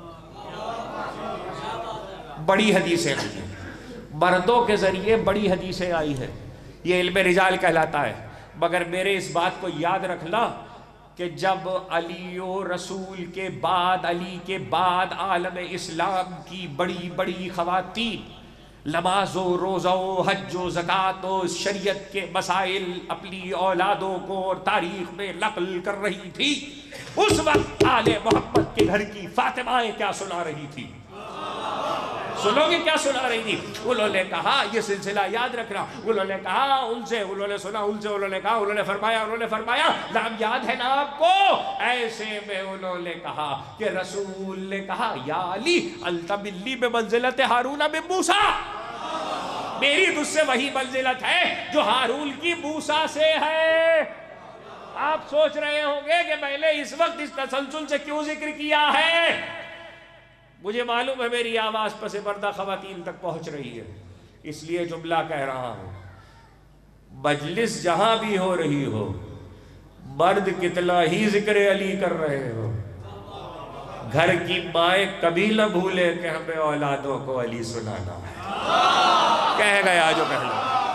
بڑی حدیثیں آئی ہیں، مردوں کے ذریعے بڑی حدیثیں آئی ہیں، یہ علم رجال کہلاتا ہے۔ مگر میرے اس بات کو یاد رکھنا کہ جب علی و رسول کے بعد، علی کے بعد عالم اسلام کی بڑی بڑی خواتین نماز و روزہ و حج و زکوٰۃ و شریعت کے مسائل اپنی اولادوں کو اور تاریخ میں نقل کر رہی تھی، اس وقت آل محمد کے گھر کی فاطمائیں کیا سنا رہی تھی؟ سنو گے کیا سنا رہی تھی؟ انہوں نے کہا، یہ سلسلہ یاد رکھنا، انہوں نے کہا ان سے، انہوں نے سنا ان سے، انہوں نے کہا، انہوں نے فرمایا نام یاد ہے نا آپ کو؟ ایسے میں انہوں نے کہا کہ رسول نے کہا یا علی انت منی بمنزلت ہارون من موسیٰ، میری تجھ سے وہی منزلت ہے جو ہارون کی موسیٰ سے ہے۔ آپ سوچ رہے ہوں گے کہ میں نے اس وقت اس تسلسل سے کیوں ذکر کیا ہے؟ مجھے معلوم ہے میری آواز پس پردہ خواتین تک پہنچ رہی ہے، اس لیے جملہ کہہ رہا ہوں، مجلس جہاں بھی ہو رہی ہو، مرد کتنا ہی ذکر علی کر رہے ہو، گھر کی مائیں کبھی نہ بھولے کہ ہمیں اولادوں کو علی سنانا ہے۔ کہہ گیا جو کہنا،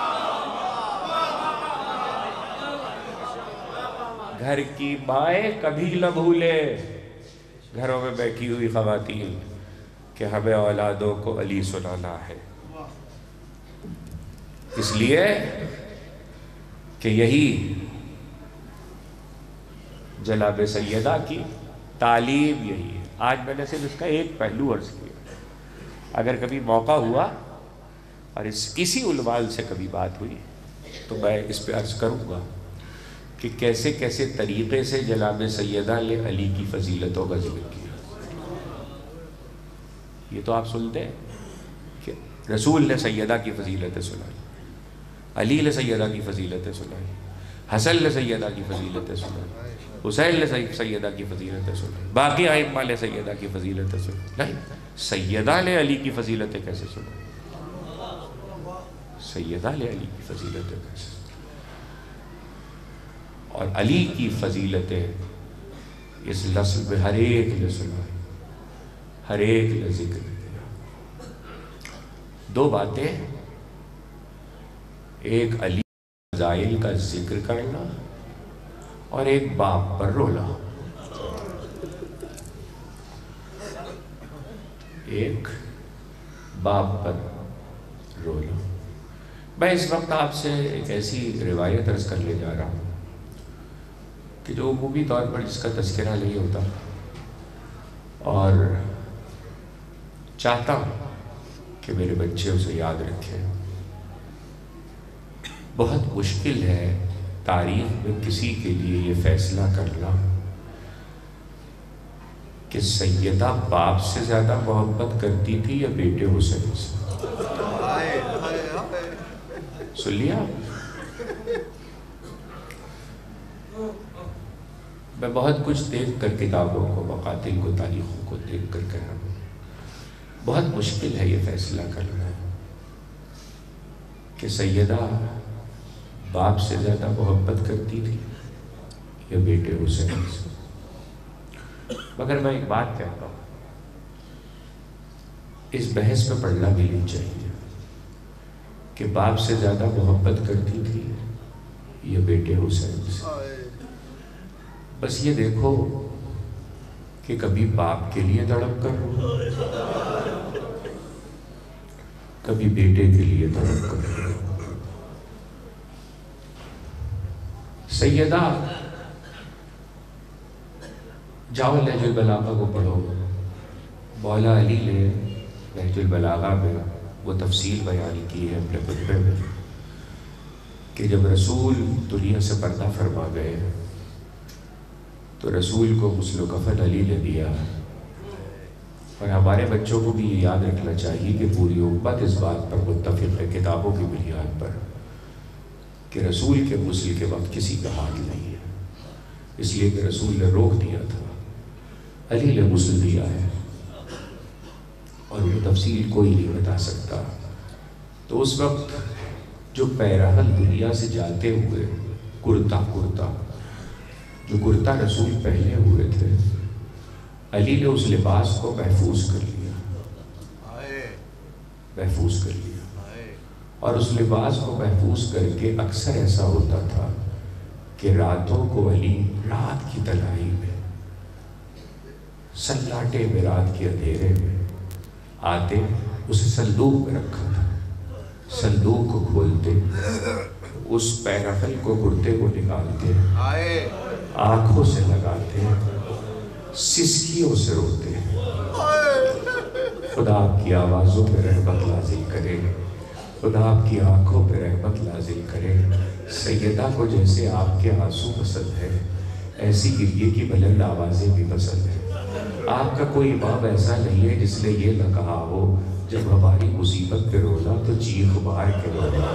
گھر کی مائیں کبھی نہ بھولے، گھروں میں بیٹھی ہوئی خواتین، کہ ہمیں اولادوں کو علی سنانا ہے۔ اس لیے کہ یہی جناب سیدہ کی تعلیم یہی ہے۔ آج میں نے صرف اس کا ایک پہلو عرض کیا، اگر کبھی موقع ہوا اور اسی عنوان سے کبھی بات ہوئی تو میں اس پہ عرض کروں گا کہ کیسے کیسے طریقے سے جناب سیدہ نے علی کی فضیلتوں کا ذکر کیا۔ یہ تو آپ سنتے ہیں کہ رسول نے سیدہ کی فضیلتیں سنائی، علی نے سیدہ کی فضیلتیں سنائی، حسن نے سیدہ کی فضیلتیں سنائی، حسین نے سیدہ کی فضیلتیں سنائی، باقی ائمہ نے سیدہ کی فضیلتیں سنائی، نہیں سیدہ نے علی کی فضیلتیں کیسے سنائی؟ سیدہ نے علی کی فضیلتیں کیسے سنائی؟ اور علی کی فضیلتیں اس نسل میں ہر ایک نے سنائی، ہر ایک نے ذکر کیا۔ دو باتیں، ایک علی فضائل کا ذکر کرنا اور ایک باپ پر رونا۔ ایک باپ پر رونا۔ میں اس وقت آپ سے ایک ایسی روایت عرض کرنے جا رہا ہوں کہ جو عمومی طور پر جس کا تذکرہ نہیں ہوتا، اور چاہتا ہوں کہ میرے بچے اسے یاد رکھیں۔ بہت مشکل ہے تاریخ میں کسی کے لیے یہ فیصلہ کرنا کہ سیدہ باپ سے زیادہ محبت کرتی تھی یا بیٹے حسین سے۔ سن لیا؟ میں بہت کچھ دیکھ کر کتابوں کو، مقاتل کو، تاریخوں کو دیکھ کر کہہ رہا ہوں، بہت مشکل ہے یہ فیصلہ کرنا کہ سیدہ باپ سے زیادہ محبت کرتی تھی یا بیٹے حسین سے۔ مگر میں ایک بات کہتا ہوں، اس بحث میں پڑھنا بھی نہیں چاہیے کہ باپ سے زیادہ محبت کرتی تھی یا بیٹے حسین سے۔ بس یہ دیکھو کہ کبھی باپ کے لیے تڑپ کر رو، کبھی بیٹے کے لیے تڑپ کر رو۔ سیدہ، جاؤ نہج البلاغہ کو پڑھو، مولا علی نے نہج البلاغہ میں وہ تفصیل بیان کی ہے اپنے خطبے میں کہ جب رسول دنیا سے پردہ فرما گئے تو رسول کو غسل و کفن علی نے دیا۔ اور ہمارے بچوں کو بھی یہ یاد رکھنا چاہیے کہ پوری امت اس بات پر متفق ہے کتابوں کی بنیاد پر کہ رسول کے غسل کے وقت کسی کا ہاتھ نہیں ہے، اس لیے کہ رسول نے روک دیا تھا، علی نے غسل دیا ہے اور وہ تفصیل کوئی نہیں بتا سکتا۔ تو اس وقت جو پیرہن دنیا سے جاتے ہوئے کرتا جو کرتا رسول پہنے ہوئے تھے، علی نے اس لباس کو محفوظ کر لیا، اور اس لباس کو محفوظ کر کے اکثر ایسا ہوتا تھا کہ راتوں کو علی رات کی تنہائی میں، سناٹے میں، رات کے اندھیرے میں آتے، اسے صندوق میں رکھا تھا، صندوق کو کھولتے، اس پیرہن کو کرتے کو نکالتے، آنکھوں سے لگاتے، سسکیوں سے روتے، خدا آپ کی آوازوں پہ رحمت نازل کرے، خدا آپ کی آنکھوں پہ رحمت نازل کرے۔ سیدہ کو جیسے آپ کے آنسو پسند ہے، ایسی گریے کی بلند آوازیں بھی پسند ہیں۔ آپ کا کوئی امام ایسا نہیں ہے جس نے یہ نہ کہا ہو جب ہماری مصیبت پہ رونا تو چیخ مار کے رونا،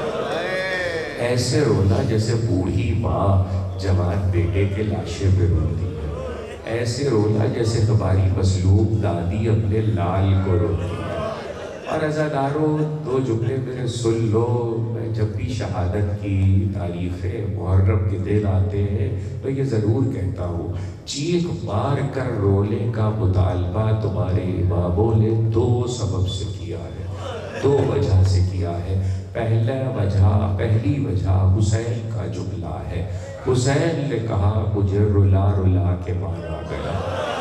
ایسے رونا جیسے بوڑھی ماں جوان بیٹے کے لاشے پہ روتی ہے، ایسے رونا جیسے ہماری مظلوم دادی اپنے لال کو روتی ہے۔ اور عزاداروں، دو جملے میرے سن لو، میں جب بھی شہادت کی تاریخ محرم کے دن آتے ہیں تو یہ ضرور کہتا ہوں، چیخ مار کر رونے کا مطالبہ تمہارے اماموں نے دو سبب سے کیا ہے، دو وجہ سے کیا ہے۔ پہلی وجہ حسین کا جملہ ہے، حسین نے کہا مجھے رلا رلا کے مارا گیا۔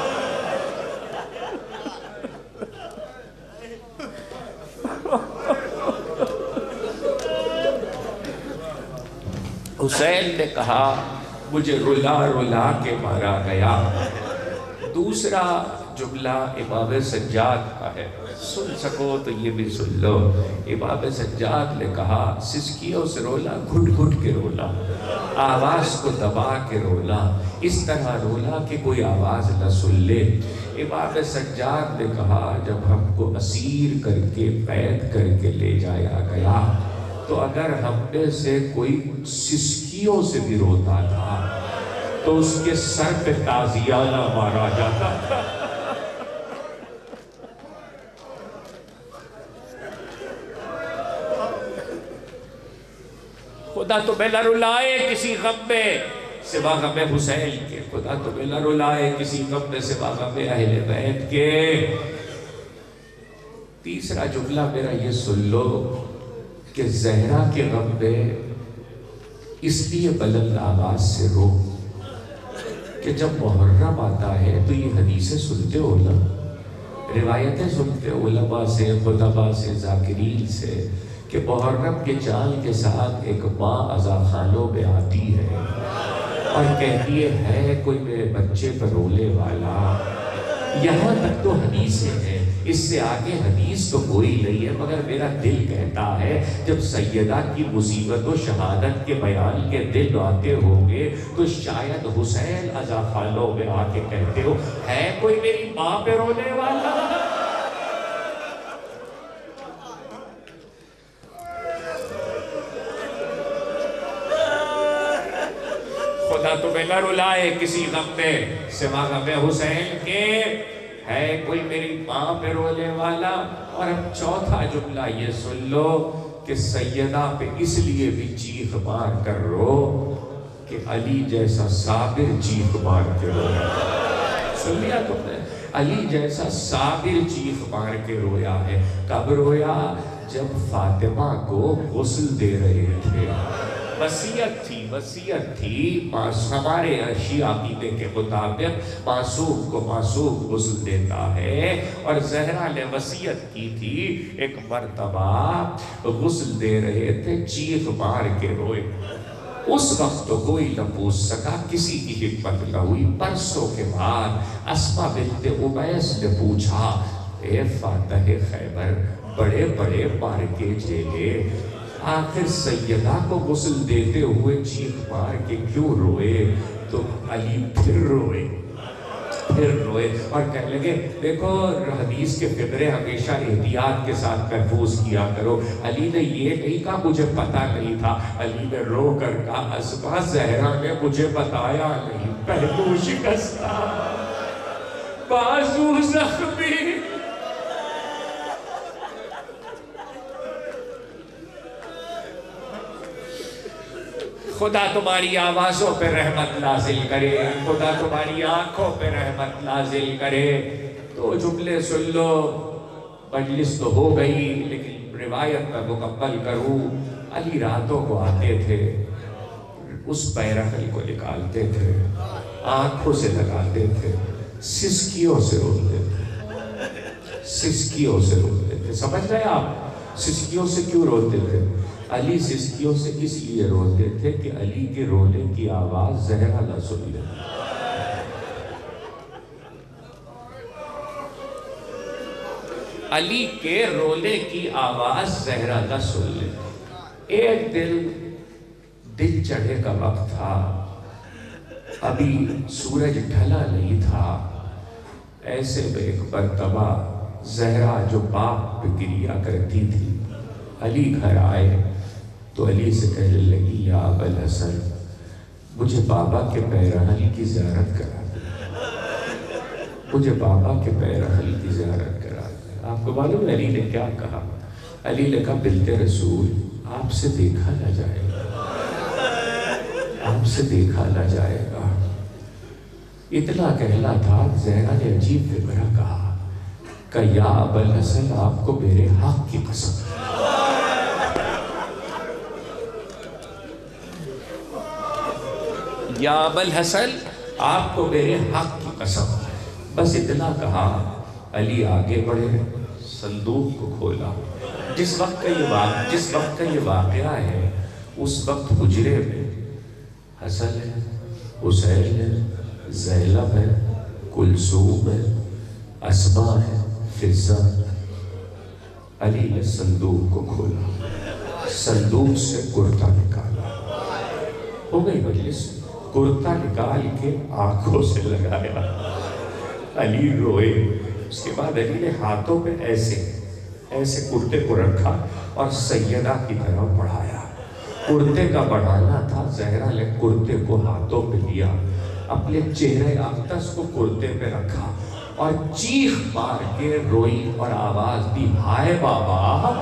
حسین نے کہا مجھے رلا رلا کے مارا گیا۔ دوسرا جملہ امام سجاد کا ہے، سن سکو تو یہ بھی سن لو۔ امام سجاد نے کہا سسکیوں سے رونا، گھٹ گھٹ کے رونا، آواز کو دبا کے رونا، اس طرح رونا کہ کوئی آواز نہ سن لے۔ امام سجاد نے کہا جب ہم کو اسیر کر کے قید کر کے لے جایا گیا تو اگر ہم میں سے کوئی سسکیوں سے بھی روتا تھا تو اس کے سر پہ تازیانہ مارا جاتا تھا۔ خدا تمہیں نہ رلائے کسی غم میں سوا غم حسین کے، خدا تمہیں نہ رلائے کسی غم میں سوا غم اہل بیت کے۔ تیسرا جملہ میرا یہ سن لو کہ زہرا کے غم میں اس لیے بلند آواز سے رو کہ جب محرم آتا ہے تو یہ حدیثیں سنتے ہو نا، روایتیں سنتے ہو علماء سے، خطباء سے، ذاکرین سے، کہ محرم کے چاند کے ساتھ ایک ماں عزاخانوں میں آتی ہے اور کہتی ہے کوئی میرے بچے پر رونے والا۔ یہاں تک تو حدیثیں ہیں، اس سے آگے حدیث تو کوئی نہیں ہے، مگر میرا دل کہتا ہے جب سیدہ کی مصیبت و شہادت کے بیان کے دن آتے ہوں گے تو شاید حسین عزاخانوں میں آ کے کہتے ہو ہے کوئی میری ماں پہ رونے والا۔ خدا تمہیں نہ رلائے کسی غم میں سوا غم حسین کے، ہے کوئی میری ماں پہ رونے والا۔ اور اب چوتھا جملہ یہ سن لو کہ سیدہ پہ اس لیے بھی چیخ مار کر رو کہ علی جیسا صابر چیخ مار کے رویا۔ سن لیا تم نے؟ علی جیسا صابر چیخ مار کے رویا ہے۔ کب رویا؟ جب فاطمہ کو غسل دے رہے تھے۔ وصیت تھی ہمارے شیعہ عقیدے کے مطابق معصوم کو معصوم غسل دیتا ہے، اور زہرا نے وصیت کی تھی ایک مرتبہ غسل دے رہے تھے، چیخ مار کے روئے۔ اس وقت تو کوئی نہ پوچھ سکا، کسی کی حکمت نہ ہوئی۔ پرسوں کے بعد اسما بنت امیس نے پوچھا اے فاتح خیبر، بڑے بڑے مارکے جھیلے، آخر سیدہ کو غسل دیتے ہوئے چیخ مار کے کیوں روئے؟ تو علی پھر روئے اور کہنے لگے دیکھو حدیث کے فقرے ہمیشہ احتیاط کے ساتھ محفوظ کیا کرو۔ علی نے یہ نہیں کہا مجھے پتہ نہیں تھا، علی نے رو کر کہا اسما زہرا نے مجھے بتایا نہیں، پہلو شکستہ بازو زخمی۔ خدا تمہاری آوازوں پہ رحمت نازل کرے، خدا تمہاری آنکھوں پہ رحمت نازل کرے۔ تو جملے سن لو، مجلس تو ہو گئی لیکن روایت میں مکمل کروں۔ علی راتوں کو آتے تھے، اس پیرخل کو نکالتے تھے، آنکھوں سے لگاتے تھے، سسکیوں سے روتے تھے۔ سمجھ رہے آپ سسکیوں سے کیوں روتے تھے؟ علی سسکیوں سے اس لیے روتے تھے کہ علی کے رونے کی آواز زہرا نہ سن لے۔ علی کے رونے کی آواز زہرا نہ سن لے۔ ایک دن چڑھے کا وقت تھا، ابھی سورج ڈھلا نہیں تھا، ایسے میں ایک مرتبہ زہرا جو باپ پہ گریا کرتی تھی، علی گھر آئے تو علی سے کہنے لگی یا ابا الحسن مجھے بابا کے پیرحل کی زیارت کرا دے، مجھے بابا کے پیرحل کی زیارت کرا دے۔ آپ کو معلوم ہے علی نے کیا کہا؟ علی نے کہا بنت رسول آپ سے دیکھا نہ جائے گا، آپ سے دیکھا نہ جائے گا۔ اتنا کہنا تھا، زہرا نے عجیب فکرہ کہا کہ یا ابا الحسن آپ کو میرے حق کی قسم، یا ابا الحسن آپ کو میرے حق کی قسم۔ بس اتنا کہا، علی آگے بڑھے، صندوق کو کھولا۔ جس وقت کا یہ واقعہ ہے اس وقت حجرے میں حسن ہے، حسین ہے، زینب ہے، کلثوم ہے، اسما ہے، فضہ۔ علی نے صندوق کو کھولا، صندوق سے کرتا نکالا، ہو گئی مجلس، کرتا نکال کے آنکھوں سے لگایا، علی روئے۔ اس کے بعد علی نے ہاتھوں پہ ایسے کرتے کو رکھا اور سیدہ کی طرف بڑھایا. کرتے کا بڑھانا تھا. زہرا نے کرتے کو ہاتھوں پہ لیا, اپنے چہرے اقدس کو کرتے پہ رکھا اور چیخ مار کے روئی اور آواز دی, ہائے بابا.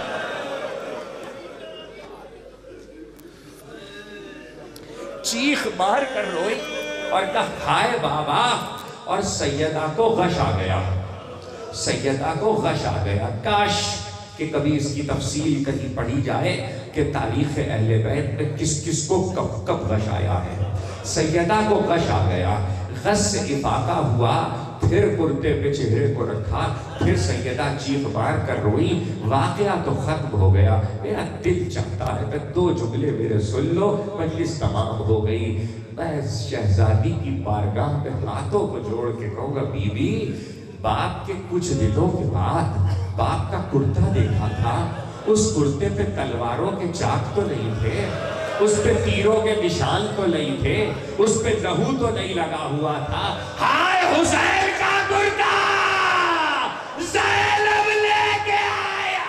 چیخ مار کر روئی اور کہا ہائے بابا. اور سیدہ کو غش آ گیا. سیدہ کو غش آ گیا. کاش کہ کبھی اس کی تفصیل کہیں پڑھی جائے کہ تاریخ اہل بیت میں کس کس کو کب کب غش آیا ہے. سیدہ کو غش آ گیا. غش سے افاقہ ہوا, پھر کرتے پہ چہرے کو رکھا, پھر سیدہ چیخ مار کر روئی. واقعہ تو ختم ہو گیا. میرا دل چاہتا ہے کہ 2 جملے میرے سن لو, مجلس تمام ہو گئی. میں شہزادی کی بارگاہ میں ہاتھوں کو جوڑ کے کہوں گا, بی بی باپ کے کچھ دنوں کے بعد باپ کا کرتا دیکھا تھا. اس کرتے پہ تلواروں کے چاک تو نہیں تھے, اس پہ تیروں کے نشان تو نہیں تھے, اس پہ لہو تو نہیں لگا ہوا تھا. ہائے حسین کا کرتا زینب لے کے آیا.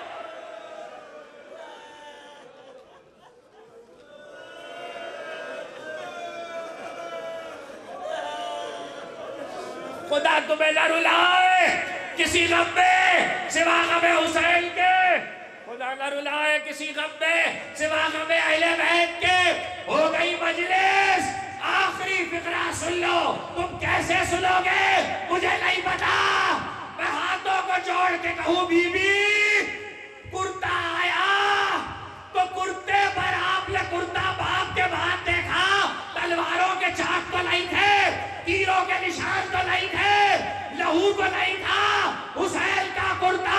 خدا تمہیں نہ رلائے کسی غم میں سوا غم حسین کے. خدا نہ رلائے کسی غم میں سوا غم اہل بیت کے. ہو گئی مجلس, آخری فقرہ سن لو. تم کیسے سنو گے مجھے نہیں پتا. میں ہاتھوں کو جوڑ کے کہوں, بی بی کرتا آیا تو کرتے پر آپ نے کرتا باپ کے بعد دیکھا. تلواروں کے چاک تو نہیں تھے, تیروں کے نشان تو نہیں تھے, لہو تو نہیں تھا. حسین کا کرتا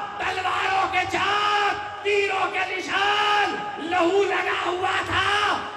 تلواروں کے چاک, تیروں کے نشان, لہو لگا ہوا تھا.